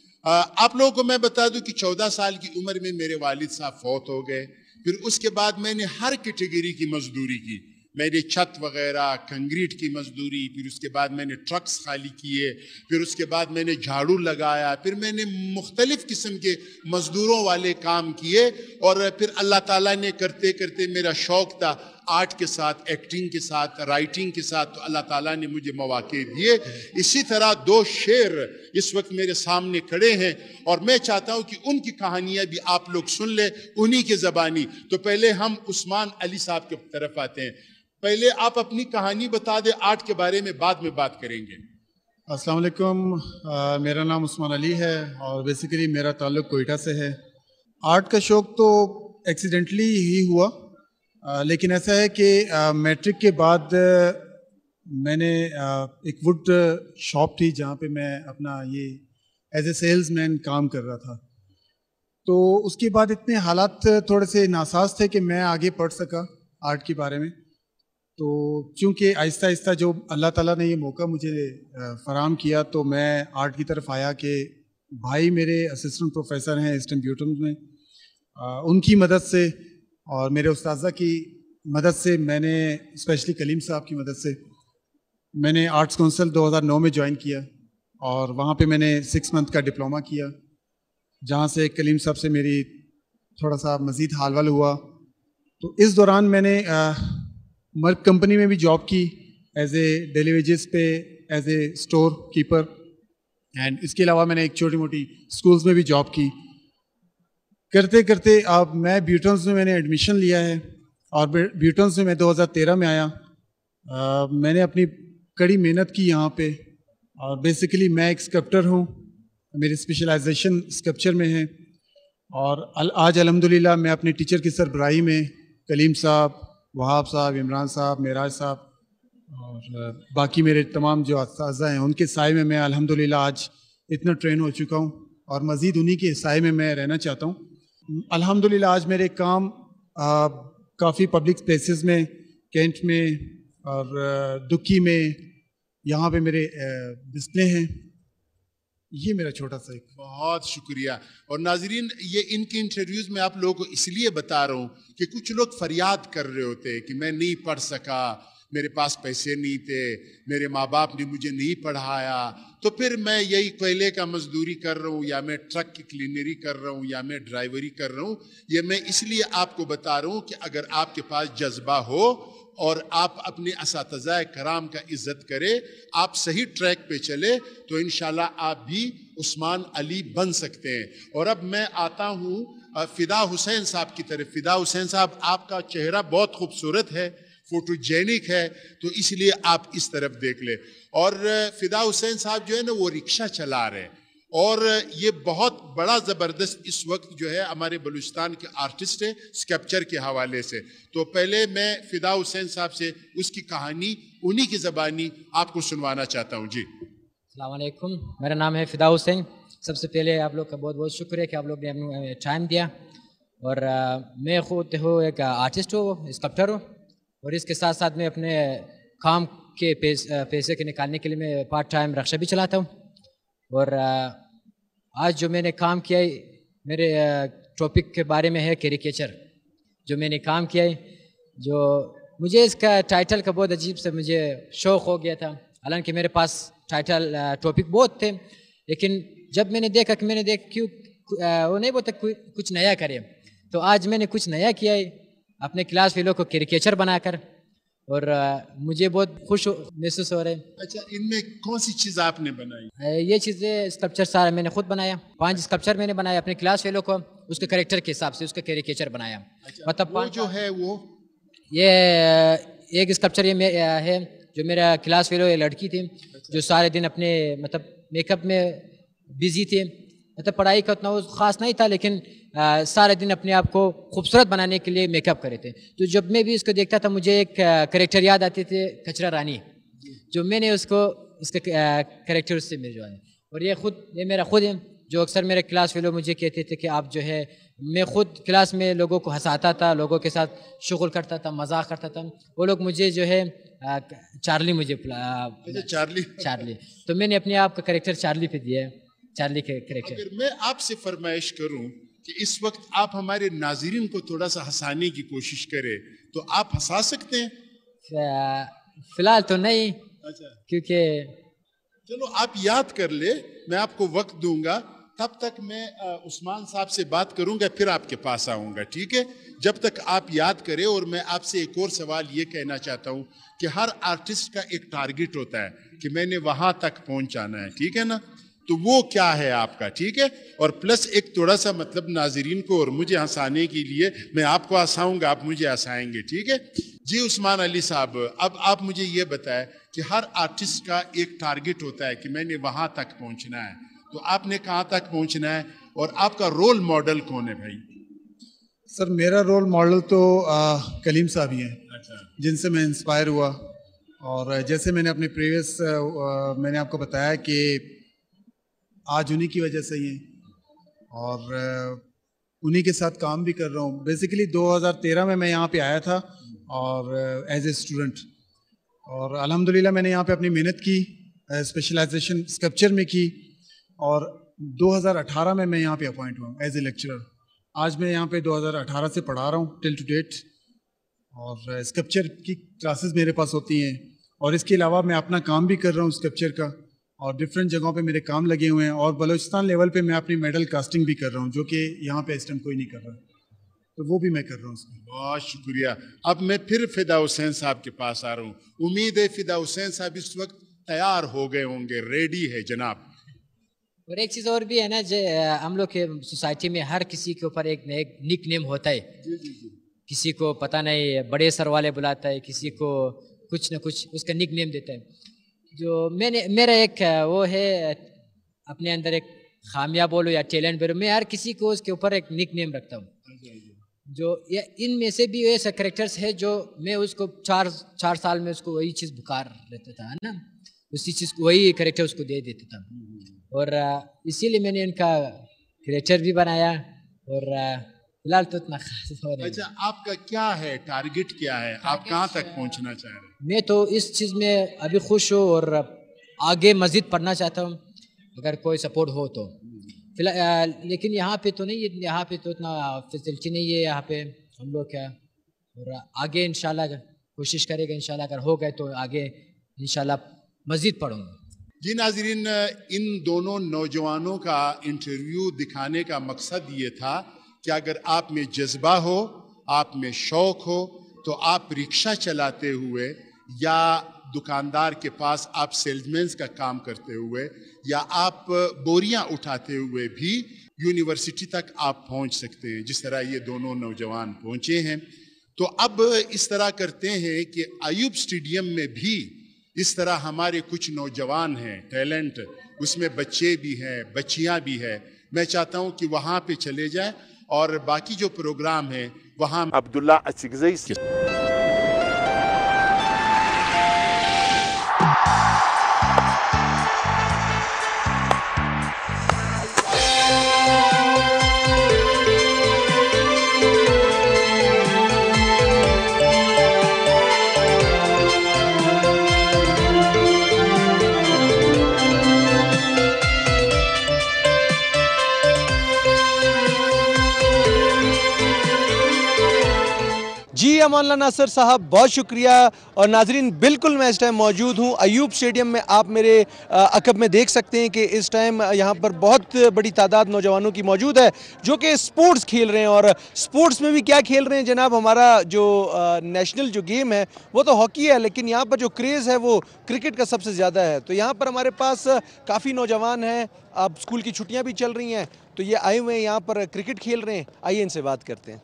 S1: آپ لوگوں کو میں بتا دوں کہ 14 سال کی عمر میں میرے والد صاحب فوت ہو گئے. پھر اس کے بعد میں نے ہر کیٹیگری کی مزدوری کی. میں نے چھت وغیرہ, کنکریٹ کی مزدوری, پھر اس کے بعد میں نے ٹرکس خالی کیے, پھر اس کے بعد میں نے جھاڑو لگایا, پھر میں نے مختلف قسم کے مزدوروں والے کام کیے. اور پھر اللہ تعالیٰ نے کرتے کرتے میرا شوق تھا آرٹ کے ساتھ, ایکٹنگ کے ساتھ, رائٹنگ کے ساتھ, تو اللہ تعالیٰ نے مجھے مواقع دیے. اسی طرح 2 شعر اس وقت میرے سامنے کھڑے ہیں اور میں چاہتا ہوں کہ ان کی کہانیاں بھی آپ لوگ سن لیں انہی کے زبانی. تو پہلے ہم عثمان علی صاحب کی طرف آتے ہیں. پہلے آپ اپنی کہانی بتا دیں آرٹ کے بارے میں, بعد میں بات کریں گے.
S5: السلام علیکم, میرا نام عثمان علی ہے اور بیسیکلی میرا تعلق کوئٹہ سے ہے. آرٹ کا شوق تو ایکسیڈنٹلی ہی ہوا, لیکن ایسا ہے کہ میٹرک کے بعد میں نے ایک ووڈ شاپ تھی جہاں پہ میں اپنا یہ ایز اے سیلز مین کام کر رہا تھا. تو اس کے بعد اتنے حالات تھوڑے سے ناساز تھے کہ میں آگے پڑھ سکا آرٹ کے بارے میں. تو چونکہ آہستہ آہستہ جو اللہ تعالیٰ نے یہ موقع مجھے فراہم کیا تو میں آرٹ کی طرف آیا کہ بھائی میرے اسسٹنٹ پروفیسر ہیں ایسٹرن بیوٹن میں, ان کی مدد سے اور میرے استاذہ کی مدد سے, میں نے اسپیشلی کلیم صاحب کی مدد سے میں نے آرٹس کونسل 2009 میں جوائن کیا اور وہاں پہ میں نے 6 منتھ کا ڈپلومہ کیا, جہاں سے کلیم صاحب سے میری تھوڑا سا مزید حال وال ہوا. تو اس دوران میں نے مرک کمپنی میں بھی جاب کی ایز اے ڈیلی ویجز پہ as a store keeper, and اس کے علاوہ میں نے ایک چھوٹی موٹی اسکولز میں بھی جاب کی. کرتے کرتے اب میں بیوٹنز میں نے ایڈمیشن لیا ہے اور بیوٹنز میں 2013 میں آیا. میں نے اپنی کڑی محنت کی یہاں پہ, اور بیسیکلی میں ایک اسکلپٹر ہوں, میری اسپیشلائزیشن اسکلپچر میں ہے. اور آج الحمدللہ میں اپنے ٹیچر کی سربراہی میں کلیم صاحب, وہاب صاحب, عمران صاحب, معراج صاحب اور باقی میرے تمام جو اساتذہ ہیں ان کے سائے میں الحمدللہ آج اتنا ٹرین ہو چکا ہوں اور مزید انہی کے سائے میں رہنا چاہتا ہوں. الحمدللہ آج میرے کام کافی پبلک اسپیسز میں, کینٹ میں اور دکی میں, یہاں پہ میرے ڈسپلے ہیں. یہ میرا چھوٹا سا ایک.
S1: بہت شکریہ. اور ناظرین, یہ ان کے انٹرویوز میں آپ لوگوں کو اس لیے بتا رہا ہوں کہ کچھ لوگ فریاد کر رہے ہوتے ہیں کہ میں نہیں پڑھ سکا, मेरे पास पैसे नहीं थे, मेरे माँ बाप ने मुझे नहीं पढ़ाया, तो फिर मैं यही कोयले का मजदूरी कर रहा हूँ, या मैं ट्रक की क्लीनरी कर रहा हूँ, या मैं ड्राइवरी कर रहा हूँ। ये मैं इसलिए आपको बता रहा हूँ कि अगर आपके पास जज्बा हो और आप अपने असातिज़ा कराम का इज्जत करें, आप सही ट्रैक पे चले, तो इंशाल्लाह आप भी उस्मान अली बन सकते हैं। और अब मैं आता हूँ फिदा हुसैन साहब की तरफ। फिदा हुसैन साहब, आपका चेहरा बहुत खूबसूरत है, फोटोजेनिक है, तो इसलिए आप इस तरफ देख ले। और फिदा हुसैन साहब जो है ना, वो रिक्शा चला रहे हैं, और ये बहुत बड़ा ज़बरदस्त इस वक्त जो है हमारे बलूचिस्तान के आर्टिस्ट है स्कल्पचर के हवाले से। तो पहले मैं फिदा हुसैन साहब से उसकी कहानी उन्हीं की ज़बानी आपको सुनवाना चाहता हूँ। जी
S6: अस्सलाम वालेकुम, मेरा नाम है फिदा हुसैन। सबसे पहले आप लोग का बहुत बहुत शुक्र है कि आप लोग ने हमें टाइम दिया। और मैं खुद हूँ एक आर्टिस्ट हूँ, स्कल्पटर हूँ, और इसके साथ साथ मैं अपने काम के पैसे के निकालने के लिए मैं पार्ट टाइम रिक्शा भी चलाता हूँ। और आज जो मैंने काम किया है, मेरे टॉपिक के बारे में है कैरिकेचर। जो मैंने काम किया है, जो मुझे इसका टाइटल का बहुत अजीब से मुझे शौक़ हो गया था, हालांकि मेरे पास टाइटल टॉपिक बहुत थे, लेकिन जब मैंने देखा क्यों वो नहीं बोलता कुछ नया करें, तो आज मैंने कुछ नया किया है अपने क्लास फेलो को कैरिकेचर बनाकर, और मुझे बहुत खुश महसूस हो रहा है।
S1: अच्छा, इनमें कौन सी चीज़ आपने बनाई?
S6: ये चीज़ें स्कल्पचर सारा मैंने खुद बनाया। 5 स्कल्पचर मैंने बनाया अपने क्लास फेलो को, उसके कैरेक्टर के हिसाब से उसका कैरिकेचर बनाया।
S1: अच्छा,
S6: मतलब
S1: वो जो है वो
S6: ये एक स्कल्पचर ये है जो मेरा क्लास फेलो, ये लड़की थी जो सारे दिन अपने मतलब मेकअप में बिजी थी। मतलब पढ़ाई का उतना वो ख़ास नहीं था, लेकिन सारे दिन अपने आप को खूबसूरत बनाने के लिए मेकअप करे थे। तो जब मैं भी इसको देखता था, मुझे एक कैरेक्टर याद आते थे, कचरा रानी, जो मैंने उसके कैरेक्टर से मिल जाए। और ये मेरा खुद है, जो अक्सर मेरे क्लास फेलो मुझे कहते थे कि आप जो है, मैं खुद क्लास में लोगों को हंसाता था, लोगों के साथ शुगल करता था, मजाक करता था। वो लोग मुझे जो है चार्ली मुझे चार्ली, तो मैंने अपने आप का कैरेक्टर चार्ली पे दिया है, चार्ली के कैरेक्टर।
S1: अगर मैं आपसे फरमाइश करूं कि इस वक्त आप हमारे नाज़रीन को थोड़ा सा हंसाने की कोशिश करें, तो आप हंसा सकते हैं?
S6: फिलहाल तो नहीं।
S1: अच्छा,
S6: क्योंकि
S1: चलो आप याद कर ले, मैं आपको वक्त दूंगा, तब तक मैं उस्मान साहब से बात करूंगा, फिर आपके पास आऊंगा, ठीक है? जब तक आप याद करें। और मैं आपसे एक और सवाल ये कहना चाहता हूं कि हर आर्टिस्ट का एक टारगेट होता है कि मैंने वहां तक पहुंचाना है, ठीक है ना? तो वो क्या है आपका, ठीक है? और प्लस एक थोड़ा सा मतलब नाजरीन को और मुझे हंसाने के लिए मैं आपको हंसाऊंगा, आप मुझे हंसाएंगे, ठीक है? जी उस्मान अली साहब, अब आप मुझे ये बताएं कि हर आर्टिस्ट का एक टारगेट होता है कि मैंने वहां तक पहुंचना है, तो आपने कहाँ तक पहुंचना है, और आपका रोल मॉडल कौन है भाई?
S5: सर, मेरा रोल मॉडल तो कलीम साहब ही हैं।
S1: अच्छा,
S5: जिनसे मैं इंस्पायर हुआ। और जैसे मैंने अपने प्रीवियस मैंने आपको बताया कि आज उन्हीं की वजह से ही हैं, और उन्हीं के साथ काम भी कर रहा हूँ। बेसिकली 2013 में मैं यहाँ पे आया था और एज ए स्टूडेंट, और अल्हम्दुलिल्लाह मैंने यहाँ पे अपनी मेहनत की, स्पेशलाइजेशन स्कल्पचर में की, और 2018 में मैं यहाँ पे अपॉइंट हुआ एज ए लेक्चरर। आज मैं यहाँ पे 2018 से पढ़ा रहा हूँ टिल टू डेट, और स्कल्पचर की क्लासेस मेरे पास होती हैं, और इसके अलावा मैं अपना काम भी कर रहा हूँ स्कल्पचर का, और डिफरेंट जगहों पे मेरे काम लगे हुए हैं। और बलूचिस्तान लेवल पे मैं अपनी मेडल कास्टिंग भी कर रहा हूँ, जो कि यहाँ पे इस टाइम कोई नहीं कर रहा, तो वो भी मैं कर रहा हूँ उसमें।
S1: बहुत शुक्रिया। अब मैं फिर फिदा हुसैन साहब के पास आ रहा हूँ। उम्मीद है फिदा हुसैन साहब इस वक्त तैयार हो गए होंगे, रेडी है जनाब।
S6: और एक चीज़ और भी है ना, हम लोग के सोसाइटी में हर किसी के ऊपर एक निक नेम होता है। किसी को पता नहीं बड़े सर वाले बुलाता है, किसी को कुछ न कुछ उसका निक नेम देता है। जो मेरा एक वो है अपने अंदर एक खामिया बोलो या टैलेंट बोलो, मैं हर किसी को उसके ऊपर एक निक नेम रखता हूँ। जो इनमें से भी ऐसा कैरेक्टर्स है जो मैं उसको चार साल में उसको वही चीज़ बुखार रहता था ना, उसी चीज़ को वही कैरेक्टर उसको दे देता था, और इसीलिए मैंने इनका कैरेक्टर भी बनाया। और फिलहाल तो इतना खास हो रहा है।
S1: अच्छा, आपका क्या है टारगेट, क्या है, आप कहाँ तक पहुँचना चाह रहे हैं?
S6: मैं तो इस चीज़ में अभी खुश हूँ और आगे मज़ीद पढ़ना चाहता हूँ, अगर कोई सपोर्ट हो तो। फिलहाल लेकिन यहाँ पे तो नहीं, यहाँ पे तो इतना फैसिलिटी नहीं है यहाँ पे हम लोग क्या, और आगे इंशाल्लाह कोशिश करेगा इंशाल्लाह, अगर हो गए तो आगे इंशाल्लाह मज़ीद पढ़ूँगा।
S1: जी नाज़रीन, इन दोनों नौजवानों का इंटरव्यू दिखाने का मकसद ये था कि अगर आप में जज्बा हो, आप में शौक़ हो, तो आप रिक्शा चलाते हुए या दुकानदार के पास आप सेल्समैन का काम करते हुए या आप बोरियां उठाते हुए भी यूनिवर्सिटी तक आप पहुंच सकते हैं, जिस तरह ये दोनों नौजवान पहुंचे हैं। तो अब इस तरह करते हैं कि अयूब स्टेडियम में भी इस तरह हमारे कुछ नौजवान हैं, टैलेंट, उसमें बच्चे भी हैं, बच्चियां भी हैं। मैं चाहता हूं कि वहां पे चले जाएं और बाकी जो प्रोग्राम है वहां अब्दुल्ला असिगज़ई से
S7: जी अमानुल्लाह नासर साहब, बहुत शुक्रिया। और नाजरीन, बिल्कुल मैं इस टाइम मौजूद हूँ अयूब स्टेडियम में। आप मेरे अकब में देख सकते हैं कि इस टाइम यहाँ पर बहुत बड़ी तादाद नौजवानों की मौजूद है जो कि स्पोर्ट्स खेल रहे हैं। और स्पोर्ट्स में भी क्या खेल रहे हैं जनाब, हमारा जो नेशनल जो गेम है वो तो हॉकी है, लेकिन यहाँ पर जो क्रेज़ है वो क्रिकेट का सबसे ज़्यादा है। तो यहाँ पर हमारे पास काफ़ी नौजवान हैं, अब स्कूल की छुट्टियाँ भी चल रही हैं, तो ये आए हुए हैं यहाँ पर क्रिकेट खेल रहे हैं। आइए इनसे बात करते हैं।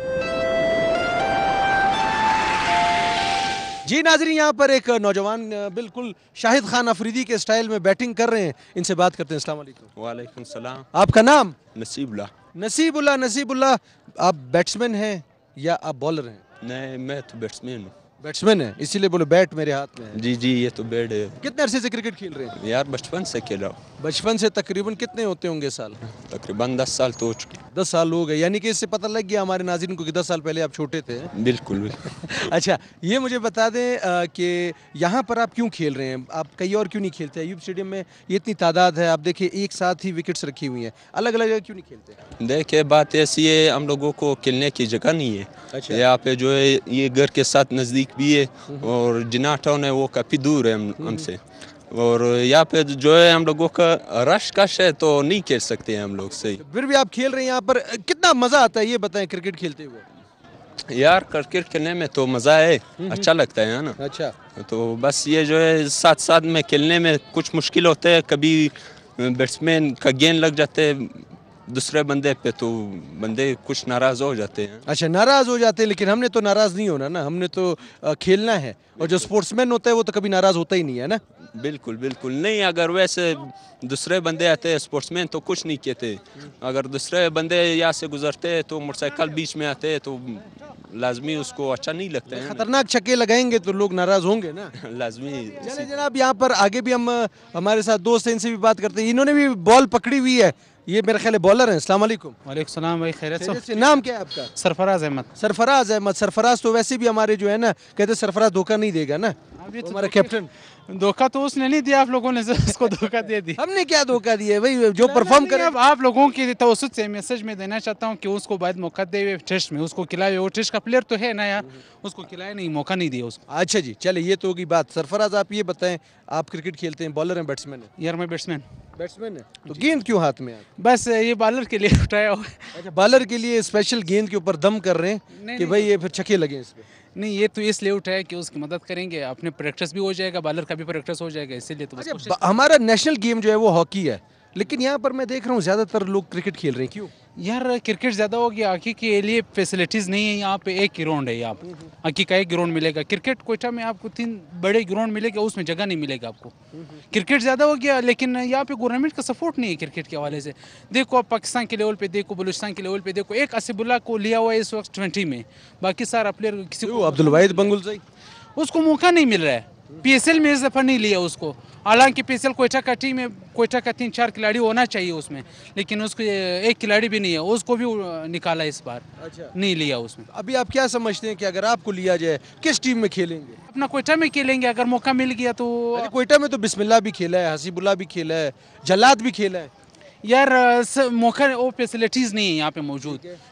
S7: जी नाज़रीन, यहाँ पर एक नौजवान बिल्कुल शाहिद खान अफरीदी के स्टाइल में बैटिंग कर रहे हैं, इनसे बात करते हैं। अस्सलाम वालेकुम।
S8: वालेकुम सलाम।
S7: आपका नाम?
S8: नसीबुल्लाह।
S7: नसीबुल्लाह। नसीबुल्लाह, आप बैट्समैन हैं या आप बॉलर हैं?
S8: नहीं, मैं तो बैट्समैन हूँ।
S7: बैट्समैन है, इसीलिए बोलो बैट मेरे हाथ में है।
S8: जी जी, ये तो बैट है।
S7: कितने अरसे से क्रिकेट खेल रहे हैं?
S8: यार बचपन से खेल रहा हूँ।
S7: बचपन से तकरीबन कितने होते होंगे साल?
S8: तकरीबन 10 साल तो हो चुके।
S7: 10 साल हो गए, यानी कि इससे पता लग गया हमारे नाज़रीन को कि 10 साल पहले आप छोटे थे।
S8: बिल्कुल बिल्कुल।
S7: अच्छा, ये मुझे बता दें कि यहाँ पर आप क्यों खेल रहे हैं, आप कहीं और क्यों नहीं खेलते? अयूब स्टेडियम में ये इतनी तादाद है, आप देखिए एक साथ ही विकेट्स रखी हुई हैं, अलग अलग जगह क्यों नहीं खेलते?
S8: देखिए बात ऐसी है, हम लोगों को खेलने की जगह नहीं है।
S7: अच्छा।
S8: यहाँ पे जो है ये घर के साथ नज़दीक भी है और जिना टाउन है वो काफ़ी दूर है हमसे, और यहाँ पे जो है हम लोगों का रश कश है तो नहीं खेल सकते हैं हम लोग सही।
S7: फिर भी आप खेल रहे हैं यहाँ पर, कितना मज़ा आता है ये बताएं क्रिकेट खेलते हुए?
S8: यार क्रिकेट खेलने में तो मज़ा है, अच्छा लगता है ना।
S7: अच्छा,
S8: तो बस ये जो है साथ साथ में खेलने में कुछ मुश्किल होते हैं, कभी बैट्समैन का गेंद लग जाते हैं दूसरे बंदे पे तो बंदे कुछ नाराज़ हो जाते हैं।
S7: अच्छा, नाराज़ हो जाते हैं, लेकिन हमने तो नाराज़ नहीं होना ना, हमने तो खेलना है। और जो स्पोर्ट्समैन होता है वो तो कभी नाराज़ होता ही नहीं है ना।
S8: बिल्कुल बिल्कुल नहीं, अगर वैसे दूसरे बंदे आते हैं स्पोर्ट्समैन तो कुछ नहीं कहते, अगर दूसरे बंदे यहाँ से गुजरते हैं तो मोटरसाइकिल बीच में आते हैं तो लाजमी उसको अच्छा नहीं लगता है।
S7: खतरनाक छक्के लगाएंगे तो लोग नाराज़ होंगे ना।
S8: लाजमी।
S7: चले जनाब, यहाँ पर आगे भी हम हमारे साथ दोस्त हैं, इनसे भी बात करते हैं। इन्होंने भी बॉल पकड़ी हुई है, ये मेरा ख्याल है बॉलर हैं। अस्सलाम वालेकुम।
S9: वालेकुम सलाम भाई, खैरियत से?
S7: नाम क्या है आपका?
S9: सरफराज अहमद।
S7: सरफराज अहमद। सरफराज तो वैसे भी हमारे जो है ना, कहते सरफराज धोखा नहीं देगा ना,
S9: तो
S7: हमारा कैप्टन।
S9: धोखा तो उसने नहीं दिया, आप लोगों ने उसको धोखा दे दिया।
S7: हमने क्या धोखा दिया भाई, जो परफॉर्म करे।
S9: अब आप लोगों की तवसत से मैसेज में देना चाहता हूँ कि उसको बाद मौका दे, टेस्ट में उसको खिलाए। वो टेस्ट का प्लेयर तो है ना यार, उसको खिलाए नहीं, मौका नहीं दिया उसको।
S7: अच्छा जी, चले ये तो होगी बात। सरफराज, आप ये बताएं, आप क्रिकेट खेलते हैं, बॉलर हैं बैट्समैन हैं?
S9: यार मैं बैट्समैन।
S7: बैट्समैन है, तो गेंद क्यों हाथ में है?
S9: बस ये बॉलर के लिए उठाया हुआ।
S7: अच्छा, बॉलर के लिए स्पेशल गेंद के ऊपर दम कर रहे हैं कि भाई ये फिर छक्के लगे इस पे?
S9: नहीं, ये तो इसलिए उठाया कि उसकी मदद करेंगे, अपने प्रैक्टिस भी हो जाएगा, बॉलर का भी प्रैक्टिस हो जाएगा, इसीलिए तो।
S7: अच्छा, हमारा नेशनल गेम जो है वो हॉकी है, लेकिन यहाँ पर मैं देख रहा हूँ ज़्यादातर लोग क्रिकेट खेल रहे हैं, क्यों?
S9: यार क्रिकेट ज़्यादा हो गया, हॉकी के लिए फैसिलिटीज़ नहीं है। यहाँ पे एक ग्राउंड है, यहाँ पे हॉकी का एक ग्राउंड मिलेगा। क्रिकेट कोयटा में आपको 3 बड़े ग्राउंड मिलेगा, उसमें जगह नहीं मिलेगा आपको। क्रिकेट ज़्यादा हो गया, लेकिन यहाँ पे गवर्नमेंट का सपोर्ट नहीं है क्रिकेट के हवाले से। देखो आप पाकिस्तान के लेवल पे देखो, बलूचिस्तान के लेवल पे देखो, एक असिबुल्ला को लिया हुआ है इस वक्त 20 में, बाकी सारा प्लेयर किसी को,
S7: अब्दुल वाहिद बंगुल
S9: उसको मौका नहीं मिल रहा है। PSL में इस दफ़ा नहीं लिया उसको, हालांकि PSL कोयटा का टीम है, कोयटा का 3-4 खिलाड़ी होना चाहिए उसमें, लेकिन उसको एक खिलाड़ी भी नहीं है, उसको भी निकाला इस बार। अच्छा, नहीं लिया उसमें।
S7: अभी आप क्या समझते हैं कि अगर आपको लिया जाए किस टीम में खेलेंगे?
S9: अपना कोयटा में खेलेंगे, अगर मौका मिल गया तो।
S7: कोयटा में तो बिस्मिल्लाह भी खेला है, हसीबुल्लाह भी खेला है, जल्लाद भी खेला है।
S9: यार मौका, वो फैसिलिटीज़ नहीं है यहाँ पे मौजूद।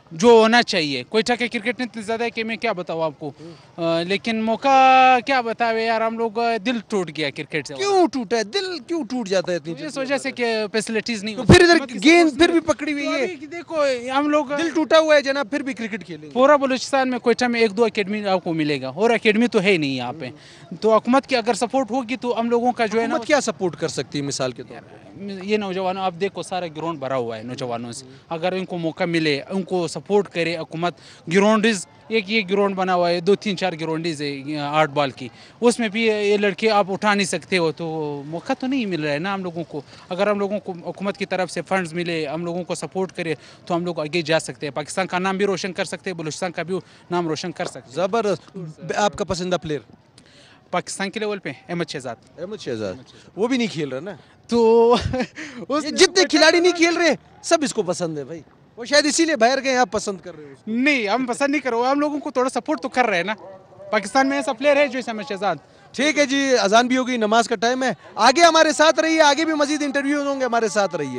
S9: जो होना चाहिए। कोयटा के क्रिकेट ने इतनी ज़्यादा है कि मैं क्या बताऊँ आपको, लेकिन मौका क्या बतावे यार, हम लोग दिल टूट गया क्रिकेट से।
S7: क्यों टूटा है दिल, क्यों टूट जाता है इतनी
S9: इस वजह से कि फैसिलिटीज़ नहीं
S7: तो फिर इधर गेंद फिर भी पकड़ी हुई है,
S9: देखो हम लोग
S7: दिल टूटा हुआ है जनाब, फिर भी क्रिकेट खेलेंगे।
S9: पूरा बलूचिस्तान में कोयटा में 1-2 अकेडमी आपको मिलेगा, और अकेडमी तो है नहीं यहाँ पे। तो हुकूमत की अगर सपोर्ट होगी तो हम लोगों का जो है ना,
S7: हुकूमत क्या सपोर्ट कर सकती है मिसाल के तौर पर?
S9: ये नौजवानों, आप देखो सारा ग्राउंड भरा हुआ है नौजवानों से, अगर इनको मौका मिले, उनको सपोर्ट करे हुकूमत। ग्राउंडीज एक ये ग्राउंड बना हुआ है, 2-3-4 ग्राउंडीज है 8 बॉल की, उसमें भी ये लड़के आप उठा नहीं सकते हो, तो मौका तो नहीं मिल रहा है ना हम लोगों को। अगर हम लोगों को हुकूमत की तरफ से फंड्स मिले, हम लोगों को सपोर्ट करे, तो हम लोग आगे जा सकते हैं, पाकिस्तान का नाम भी रोशन कर सकते हैं, बलूचिस्तान का भी नाम रोशन कर सकते हैं।
S7: ज़बरदस्त। आपका पसंदीदा प्लेयर
S9: पाकिस्तान के लेवल पे अहमद शहजाद।
S7: अहमद शहजाद, वो भी नहीं खेल रहा ना,
S9: तो
S7: ये जितने खिलाड़ी नहीं खेल रहे सब इसको पसंद है भाई, वो शायद इसीलिए बाहर गए, आप पसंद कर रहे हो उसको।
S9: नहीं, हम पसंद नहीं करो, हम लोगों को थोड़ा सपोर्ट तो कर रहे हैं ना। पाकिस्तान में ऐसा प्लेयर है जो अहमद शहजाद।
S7: ठीक है जी, अजान भी होगी, नमाज का टाइम है, आगे हमारे साथ रहिए, आगे भी मजीद इंटरव्यू होंगे, हमारे साथ रहिए।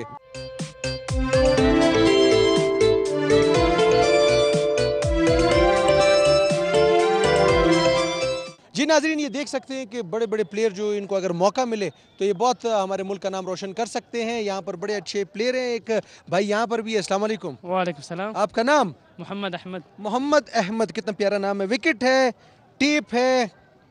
S7: जी नाजरीन, ये देख सकते हैं कि बड़े बड़े प्लेयर जो इनको अगर मौका मिले तो ये बहुत हमारे मुल्क का नाम रोशन कर सकते हैं। यहाँ पर बड़े अच्छे प्लेयर हैं, एक भाई यहाँ पर भी है। अस्सलाम वालेकुम।
S10: वालेकुम सलाम।
S7: आपका नाम?
S10: मोहम्मद अहमद।
S7: मोहम्मद अहमद, कितना प्यारा नाम है। विकेट है, टेप है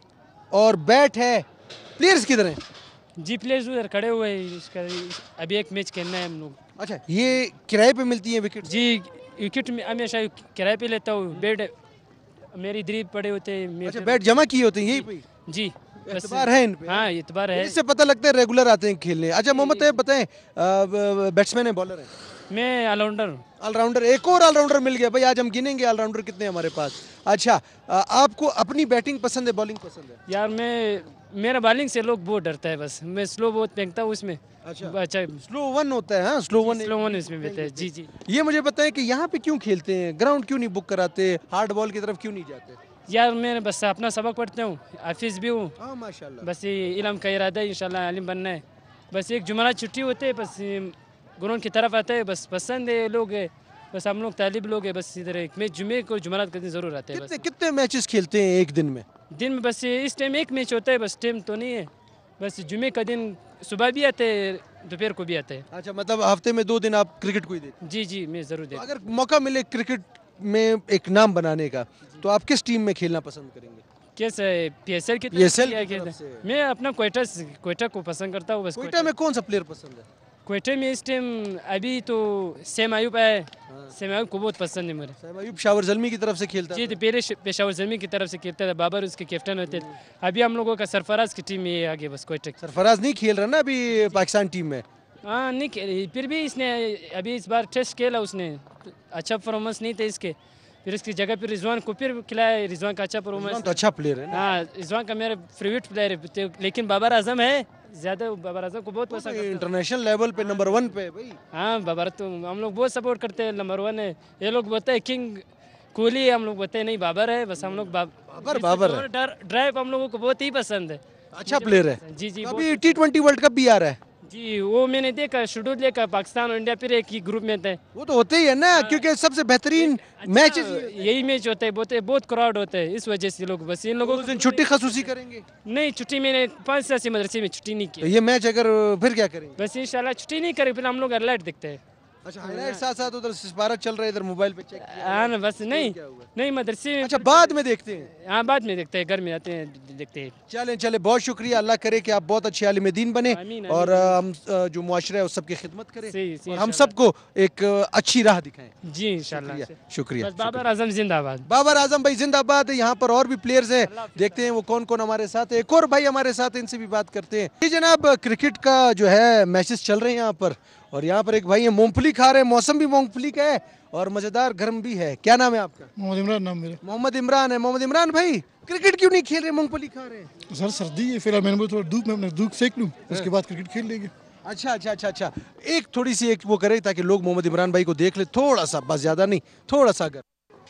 S7: और बैट है, प्लेयर्स किधर हैं?
S10: जी प्लेयर्स उधर खड़े हुए हैं, इसका अभी एक मैच खेलना है हम लोग।
S7: अच्छा, ये किराए पे मिलती है विकेट?
S10: जी विकेट में हमेशा किराए पे लेता हूँ, बैट मेरी दरीब पड़े होते हैं।
S7: अच्छा, बैट जमा किए होते हैं यहीं पे?
S10: जी,
S7: एतबार है इन पे?
S10: हाँ एतबार है,
S7: इससे पता लगता है रेगुलर आते हैं खेलने। अच्छा मोहम्मद साहब बताएं, बैट्समैन है बॉलर है?
S10: मैं ऑलराउंडर।
S7: ऑलराउंडर, एक और ऑलराउंडर मिल गया भाई, आज हम गिनेंगे ऑलराउंडर कितने हमारे पास। अच्छा, आपको अपनी बैटिंग पसंद है, बॉलिंग पसंद है?
S10: यार मेरा बॉलिंग से लोग बहुत डरता है, बस मैं स्लो बहुत फेंकता हूँ उसमें। अच्छा
S7: स्लो वन होता है? हाँ, स्लो वन
S10: इसमें होता है। जी जी।
S7: ये मुझे बताएं कि यहाँ पे क्यों खेलते हैं, ग्राउंड क्यों नहीं बुक कराते, हार्ड बॉल की तरफ क्यों नहीं जाते?
S10: यार मैं बस अपना सबक पढ़ता हूँ, हाफिज भी हूँ।
S7: हाँ माशाल्लाह।
S10: बस ये इल्म का इरादा है, इंशाल्लाह आलिम बनना है। बस एक जुमेरात छुट्टी होते है, बस ग्राउंड की तरफ आते हैं, बस पसंद है लोग है, बस हम लोग तालिब लोग है, बस इधर एक मैच जुमे को जुमेरात के दिन ज़रूर आते हैं।
S7: कितने मैचेस खेलते हैं एक दिन में?
S10: दिन में बस इस टाइम एक मैच होता है, बस टाइम तो नहीं है, बस जुमे का दिन सुबह भी आते हैं, दोपहर को भी आते हैं।
S7: अच्छा, मतलब हफ्ते में 2 दिन आप क्रिकेट को ही देखते?
S10: जी जी, मैं ज़रूर देखता।
S7: अगर मौका मिले क्रिकेट में एक नाम बनाने का, तो आप किस टीम में खेलना पसंद करेंगे?
S10: कैसे PSL की
S7: तरफ से?
S10: मैं अपना कोयटा को पसंद करता हूँ। बस
S7: कोयटा में कौन सा प्लेयर पसंद है?
S10: कोयटा में इस टाइम अभी तो सैम अयूब है, सैम अयूब को बहुत पसंद है मेरे।
S7: सैम अयूब पेशावर ज़ल्मी की तरफ से खेलता
S10: जी, तो पहले पेशावर ज़ल्मी की तरफ से खेलता था, बाबर उसके कैप्टन होते थे। अभी हम लोगों का सरफराज की टीम में है आगे, बस कोयटा।
S7: सरफराज नहीं खेल रहा ना अभी पाकिस्तान टीम में?
S10: हाँ नहीं खेल, फिर भी इसने अभी इस बार टेस्ट खेला, उसने अच्छा परफॉर्मेंस नहीं था इसके, फिर इसकी जगह पे रिजवान को फिर खिलाया। रिजवान का अच्छा परफॉर्मेंस,
S7: तो अच्छा प्लेयर है ना?
S10: हाँ रिजवान का मेरा फेवरेट प्लेयर है, लेकिन बाबर आजम है ज़्यादा, बाबर आजम को बहुत पसंद है।
S7: इंटरनेशनल लेवल पे नंबर 1 पे भाई।
S10: हाँ बाबर तो हम लोग बहुत सपोर्ट करते हैं, नंबर 1 है। ये लोग बोलते हैं किंग कोहली, हम लोग बोलते हैं नहीं बाबर है, बस हम लोग
S7: बाबर है।
S10: ड्राइव हम लोगों को बहुत ही पसंद है,
S7: अच्छा प्लेयर है।
S10: जी जी।
S7: अभी T20 वर्ल्ड कप भी आ रहा है।
S10: जी वो मैंने देखा, शेड्यूल देखा, पाकिस्तान और इंडिया फिर एक ही ग्रुप में थे।
S7: वो तो होते ही है ना, क्योंकि सबसे बेहतरीन मैच
S10: यही मैच होते हैं, बहुत क्राउड होते हैं, इस वजह से लोग बस इन लोगों
S7: को छुट्टी खसूसी करेंगे।
S10: नहीं छुट्टी मैंने 5 साल से मदरसे में छुट्टी नहीं की।
S7: तो ये मैच अगर फिर क्या करेंगे?
S10: बस इंशाल्लाह छुट्टी नहीं करेंगे, फिर हम लोग हाईलाइट देखते हैं।
S7: अच्छा, हाईलाइट साथ साथ उधर सिफारत चल रहा है, इधर मोबाइल पे चेक किया।
S10: हाँ ना, बस नहीं मदरसे में।
S7: अच्छा, बाद में देखते हैं?
S10: हाँ बाद में देखते हैं, घर में आते हैं देखते हैं।
S7: चले बहुत शुक्रिया, अल्लाह करे कि आप बहुत अच्छे आलिम दीन बने और हम जो मुआशरा है उस सबकी खिदमत करें और हम सबको एक अच्छी राह दिखाएं।
S10: जी इंशाल्लाह,
S7: शुक्रिया।
S10: बाबर आजम जिंदाबाद।
S7: बाबर आजम भाई जिंदाबाद। यहाँ पर और भी प्लेयर्स हैं, देखते हैं वो कौन कौन हमारे साथ है। एक और भाई हमारे साथ, इनसे भी बात करते हैं। जी जनाब, क्रिकेट का जो है मैचेस चल रहे हैं यहाँ पर, और यहाँ पर एक भाई है मूंगफली खा रहे हैं, मौसम भी मूंगफली का है और मजेदार गर्म भी है। क्या नाम है आपका?
S11: मोहम्मद इमरान नाम मेरा।
S7: मोहम्मद इमरान है। मोहम्मद इमरान भाई, क्रिकेट क्यों नहीं खेल रहे, मूंगफली खा रहे हैं?
S11: सर सर्दी है, फिलहाल मैंने थोड़ा धूप में अपने धूप सेक लूँ, उसके बाद क्रिकेट खेल लेंगे।
S7: अच्छा, एक थोड़ी सी एक वो करे ताकि लोग मोहम्मद इमरान भाई को देख ले, थोड़ा सा, बस ज्यादा नहीं, थोड़ा सा अगर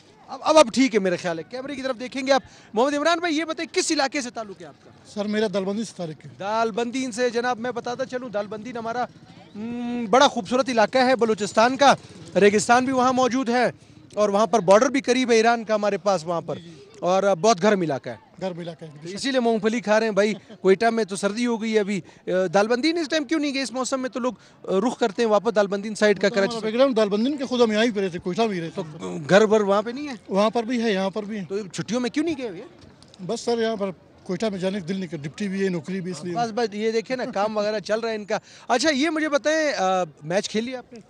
S7: अब ठीक है मेरे ख्याल है। कैमरे की तरफ देखेंगे आप। मोहम्मद इमरान भाई ये बताइए किस इलाके से ताल्लुक है आपका?
S11: सर मेरा दालबंदी से ताल्लुक है।
S7: दालबंदी से जनाब, मैं बताता चलूँ, दालबंदी हमारा बड़ा खूबसूरत इलाका है बलूचिस्तान का, रेगिस्तान भी वहाँ मौजूद है और वहाँ पर बॉर्डर भी करीब है ईरान का हमारे पास वहाँ पर, और बहुत गर्म इलाका है,
S11: गर्म इलाका है।
S7: तो इसीलिए मूंगफली खा रहे हैं भाई। कोयटा में तो सर्दी हो गई है अभी। दालबंदीन इस टाइम क्यों नहीं गए? इस मौसम में तो लोग रुख करते हैं वापस दालबंदीन साइड का, कराची।
S11: बैकग्राउंड दालबंदीन के खुद हम यहाँ ही पे रहते, कोयटा में ही रहते।
S7: तो घर भर वहाँ पे नहीं है?
S11: वहाँ पर भी है, यहाँ पर भी है।
S7: तो छुट्टियों में क्यों नहीं गए भैया?
S11: बस सर यहाँ पर कोयटा में जाने का दिल नहीं कर, डिप्टी भी है, नौकरी भी, इसलिए।
S7: बस ये देखे ना, काम वगैरह चल रहा है इनका। अच्छा ये मुझे बताएं, मैच खेल लिया आपने?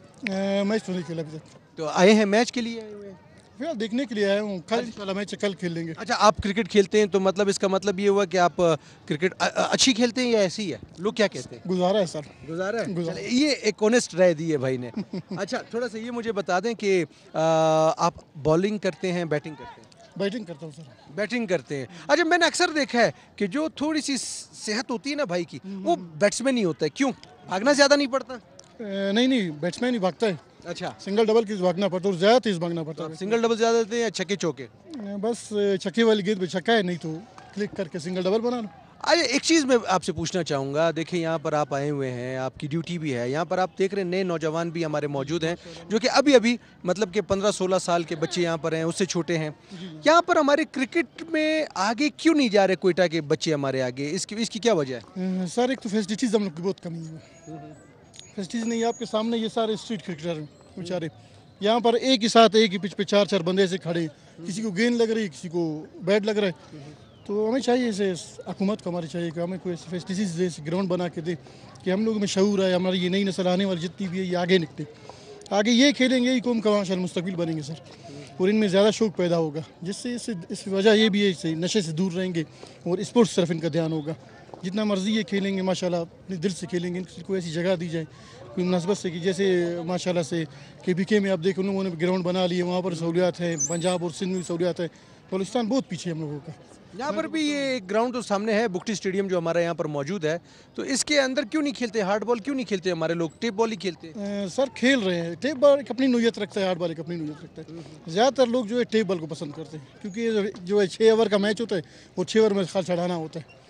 S11: मैच तो नहीं खेला अभी तक।
S7: तो आए हैं मैच के लिए?
S11: फिलहाल देखने के लिए आया हूँ, कल इंशाल्लाह मैच कल खेल लेंगे।
S7: अच्छा आप क्रिकेट खेलते हैं, तो मतलब इसका मतलब ये हुआ कि आप क्रिकेट अच्छी खेलते हैं या ऐसी है? लोग क्या कहते हैं?
S11: गुजारा है सर,
S7: गुजारा है। चले, ये एक ऑनेस्ट राय दी है भाई ने। अच्छा थोड़ा सा ये मुझे बता दें कि आप बॉलिंग करते हैं, बैटिंग करते हैं?
S11: बैटिंग करता हूँ सर।
S7: बैटिंग करते हैं। अच्छा मैंने अक्सर देखा है कि जो थोड़ी सी सेहत होती है ना भाई की, वो बैट्समैन ही होता है। क्यों? भागना ज़्यादा नहीं पड़ता?
S11: नहीं, बैट्समैन ही भागता है।
S7: अच्छा,
S11: सिंगल डबल की भागना पड़ता है और ज़्यादा तेज भागना पड़ता है।
S7: सिंगल डबल ज़्यादा देते हैं या छक्के चौके?
S11: बस छक्के वाली गेंद पे छक्का है, नहीं तो क्लिक करके सिंगल डबल बना लो।
S7: अच्छा एक चीज़ मैं आपसे पूछना चाहूँगा, देखिए यहाँ पर आप आए हुए हैं, आपकी ड्यूटी भी है, यहाँ पर आप देख रहे हैं नए नौजवान भी हमारे मौजूद हैं जो कि अभी मतलब कि 15-16 साल के बच्चे यहाँ पर हैं, उससे छोटे हैं। यहाँ पर हमारे क्रिकेट में आगे क्यों नहीं जा रहे कोयटा के बच्चे हमारे आगे? इसकी क्या वजह है?
S11: सर एक तो फैसिलिटीज़ हम लोग की बहुत कमी है। फैसिलिटीज़ नहीं है, आपके सामने ये सारे स्ट्रीट क्रिकेटर हैं बेचारे, यहाँ पर एक ही साथ एक ही पिच पे 4-4 बंदे से खड़े, किसी को गेंद लग रही है, किसी को बैट लग रहा है। तो हमें चाहिए इसे, हुकूमत को हमारी चाहिए कि हमें कोई फैसिलिटीज़ दे, ग्राउंड बना के दे कि हम लोग में शऊर है, हमारी ये नई नस्ल आने वाली जितनी भी है ये आगे निकले, आगे ये खेलेंगे, यही कौम का माशाअल्लाह मुस्तकबिल बनेंगे सर। और इनमें ज़्यादा शौक़ पैदा होगा, जिससे इस वजह ये भी है इससे नशे से दूर रहेंगे और स्पोर्ट्स तरफ इनका ध्यान होगा। जितना मर्ज़ी ये खेलेंगे माशाल्लाह, अपने दिल से खेलेंगे, इनको ऐसी जगह दी जाए कोई मुनासबत से कि जैसे माशाल्लाह से KBK में आप देखें उन्होंने ग्राउंड बना लिए, वहाँ पर सहूलियात है, पंजाब और सिंध में सहूलियात है, बलूचिस्तान बहुत पीछे हम लोगों का।
S7: यहाँ पर भी ये एक ग्राउंड तो सामने है, बुकटी स्टेडियम जो हमारा यहाँ पर मौजूद है, तो इसके अंदर क्यों नहीं खेलते? हार्ड बॉल क्यों नहीं खेलते हमारे लोग? टेप बॉल ही खेलते हैं।
S11: सर खेल रहे हैं, टेप बॉल एक अपनी नोयत रखता है, हार्ड बॉल एक अपनी नोयत रखता है। ज़्यादातर लोग जो है टेप बॉल को पसंद करते हैं, क्योंकि जो है 6 ओवर का मैच होता है और 6 ओवर में खाल चढ़ाना होता है।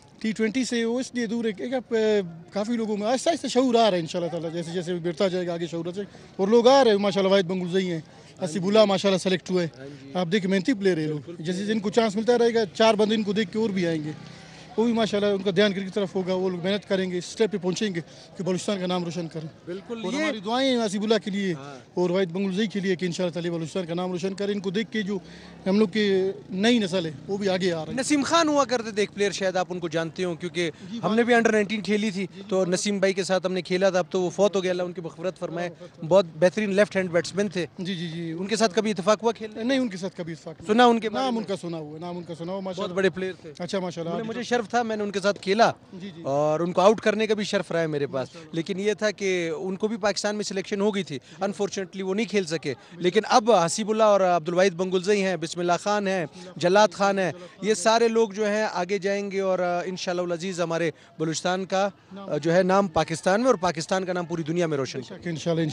S11: T20 से वो इसलिए दूर है कि काफ़ी लोगों में आहिस्ता आहिस्ता शऊर आ रहा है इंशाल्लाह ताला, जैसे जैसे बढ़ता जाएगा आगे शऊर से, और लोग आ रहे हैं माशाल्लाह। वाहिद बंगुलज़ई हैं, हसीबुल्लाह माशाल्लाह सेलेक्ट हुए, आप देखिए मेहनती प्लेयर है लोग, जैसे जिनको चांस मिलता रहेगा 4 बंदे इनको देख के और भी आएंगे, वो भी माशाल्लाह उनका ध्यान क्रिकेट की तरफ होगा, वो लोग मेहनत करेंगे, इस स्टेप पे पहुंचेंगे कि बलूचिस्तान का नाम रोशन करें।
S7: बिल्कुल,
S11: और हमारी दुआएं हैं हसीबुल्लाह के लिए और वाहिद बंगुलज़ई के लिए कि इंशाल्लाह ताला बलूचिस्तान का नाम रोशन करें। इनको देख के जो हम लोग की नई नस्ल है वो भी आगे आ रही है।
S7: नसीम खान हुआ करते थे एक प्लेयर, शायद आप उनको जानते हो, क्योंकि हमने भी अंडर 19 खेली थी, तो नसीम भाई के साथ हमने खेला था। अब तो वो फौत हो गया, अल्लाह उनकी मग़फ़िरत फरमाए। बहुत बेहतरीन लेफ्ट हैंड बैट्समैन थे।
S11: जी
S7: उनके साथ कभी इत्तेफाक हुआ खेलने?
S11: नहीं, उनके साथ कभी इत्तेफाक
S7: सुना उनके
S11: नाम उनका सुना हुआ, नाम उनका सुना हुआ माशाल्लाह,
S7: बहुत बड़े प्लेयर थे।
S11: अच्छा माशाल्लाह,
S7: मुझे शर्फ था, मैंने उनके साथ खेला और उनको आउट करने का भी शर्फ रहा है मेरे पास, लेकिन ये था कि उनको भी पाकिस्तान में सिलेक्शन हो गई थी, अनफॉर्चुनेटली वो नहीं खेल सके। लेकिन अब हसीबुल्लाह और अब्दुल वाहिद बंगुलज़ई हैं, बिस्मिल्लाह खान हैं, जल्लाद खान है, ये सारे लोग जो हैं आगे जाएंगे और इंशाअल्लाह अज़ीज़ हमारे बलूचिस्तान का जो है नाम पाकिस्तान में और पाकिस्तान का नाम पूरी दुनिया में रोशन करेंगे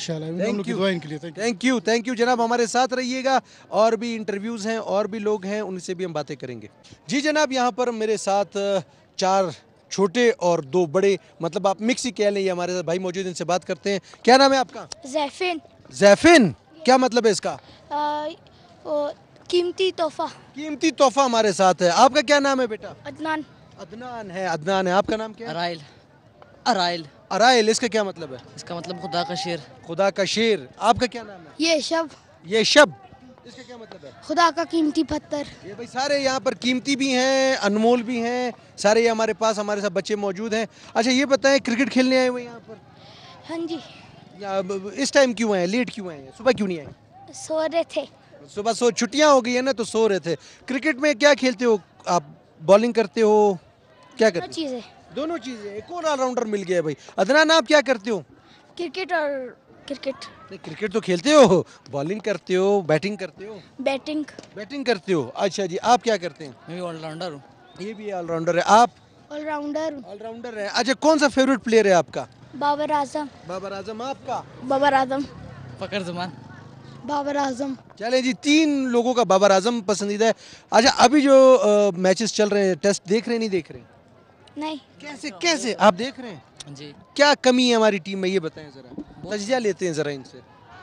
S7: इंशाअल्लाह। थैंक यू जनाब, हमारे साथ रहिएगा, और भी इंटरव्यूज़ हैं और भी लोग हैं, उनसे भी हम बातें करेंगे। जी जनाब, यहाँ पर मेरे साथ 4 छोटे और 2 बड़े, मतलब आप मिक्स ही कह लें, हमारे साथ भाई मौजूद, इनसे बात करते हैं। क्या नाम है आपका?
S12: ज़ैफ़िन।
S7: ज़ैफ़िन, क्या मतलब है इसका?
S12: कीमती तोहफा।
S7: कीमती तोहफा हमारे साथ है। आपका क्या नाम है बेटा?
S12: अदनान।
S7: अदनान है, अदनान है। आपका नाम क्या है?
S13: अराइल। अराइल।
S7: अराइल, इसका क्या मतलब है?
S13: इसका मतलब खुदा का शेर।
S7: खुदा का शेर। आपका क्या नाम है?
S12: ये शब।
S7: ये शब, इसका क्या मतलब है?
S12: खुदा का कीमती पत्थर।
S7: ये भाई सारे यहाँ पर कीमती भी हैं, अनमोल भी हैं, सारे हमारे पास, हमारे साथ बच्चे मौजूद हैं। अच्छा ये बताएं, क्रिकेट खेलने आए हुए यहाँ पर?
S12: हाँ जी।
S7: इस टाइम क्यों आए, लेट क्यों आए, सुबह क्यों नहीं आए?
S12: सो रहे थे।
S7: सुबह छुट्टियाँ हो गई है ना, तो सो रहे थे। क्रिकेट में क्या खेलते हो आप? बॉलिंग करते हो, क्या करते हो?
S12: चीज़ें।
S7: दोनों चीज़ें, एक और ऑलराउंडर मिल गया भाई। अदनान आप क्या करते हो?
S12: क्रिकेट और क्रिकेट।
S7: नहीं, क्रिकेट तो खेलते हो, बॉलिंग करते हो, बैटिंग करते हो? बैटिंग करते हो। अच्छा जी, आप क्या करते हैं?
S13: मैं भी ऑलराउंडर हूँ।
S7: ये भी ऑलराउंडर है। आप?
S12: ऑलराउंडर
S7: है। अच्छा, कौन सा फेवरेट प्लेयर है आपका?
S12: बाबर आजम।
S7: बाबर आजम। आपका?
S12: बाबर आजम।
S13: फकर जमान।
S12: बाबर आजम।
S7: चले जी, 3 लोगों का बाबर आजम पसंदीदा है। अच्छा, अभी जो मैचेस चल रहे हैं, टेस्ट देख रहे हैं, नहीं देख रहे?
S12: नहीं।
S7: कैसे आप देख रहे हैं?
S13: जी।
S7: क्या कमी है हमारी टीम में, ये बताएं जरा, तजिया लेते हैं जरा इनसे।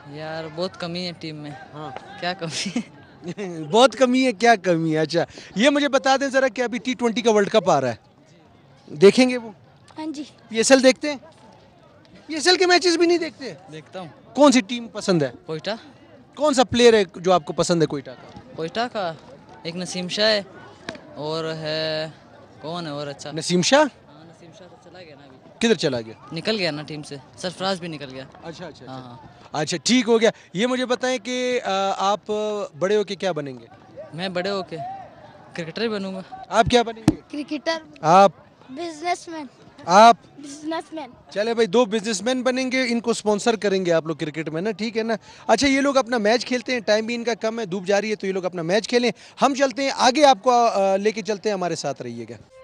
S13: यार बहुत कमी है टीम में। हाँ क्या कमी है?
S7: बहुत कमी है, क्या कमी है? अच्छा ये मुझे बता दें ज़रा कि अभी T20 का वर्ल्ड कप आ रहा है, देखेंगे वो?
S12: हाँ जी।
S7: PSL देखते हैं? PSL के मैचेस भी नहीं देखते?
S13: देखता हूँ।
S7: कौन सी टीम पसंद है?
S13: कोयटा।
S7: कौन सा प्लेयर है जो आपको पसंद है कोयटा का?
S13: कोयटा का एक नसीम शाह है और है कौन है और अच्छा?
S7: नसीम शाह?
S13: हाँ नसीम शाह तो चला गया ना अभी।
S7: किधर चला गया?
S13: निकल गया ना टीम से, सरफराज भी निकल गया।
S7: अच्छा अच्छा
S13: हाँ हाँ।
S7: अच्छा ठीक हो गया। ये मुझे बताएं कि आप बड़े होके क्या बनेंगे?
S13: मैं बड़े होके क्रिकेटर ही बनूंगा।
S7: आप क्या बनेंगे?
S12: क्रिकेटर।
S7: आप?
S12: बिजनेसमैन।
S7: आप?
S12: बिजनेसमैन।
S7: चले भाई, 2 बिजनेसमैन बनेंगे, इनको स्पॉन्सर करेंगे आप लोग क्रिकेट में ना, ठीक है ना। अच्छा ये लोग अपना मैच खेलते हैं, टाइम भी इनका कम है, धूप जा रही है, तो ये लोग अपना मैच खेलें, हम चलते हैं आगे, आपको लेके चलते हैं, हमारे साथ रहिएगा।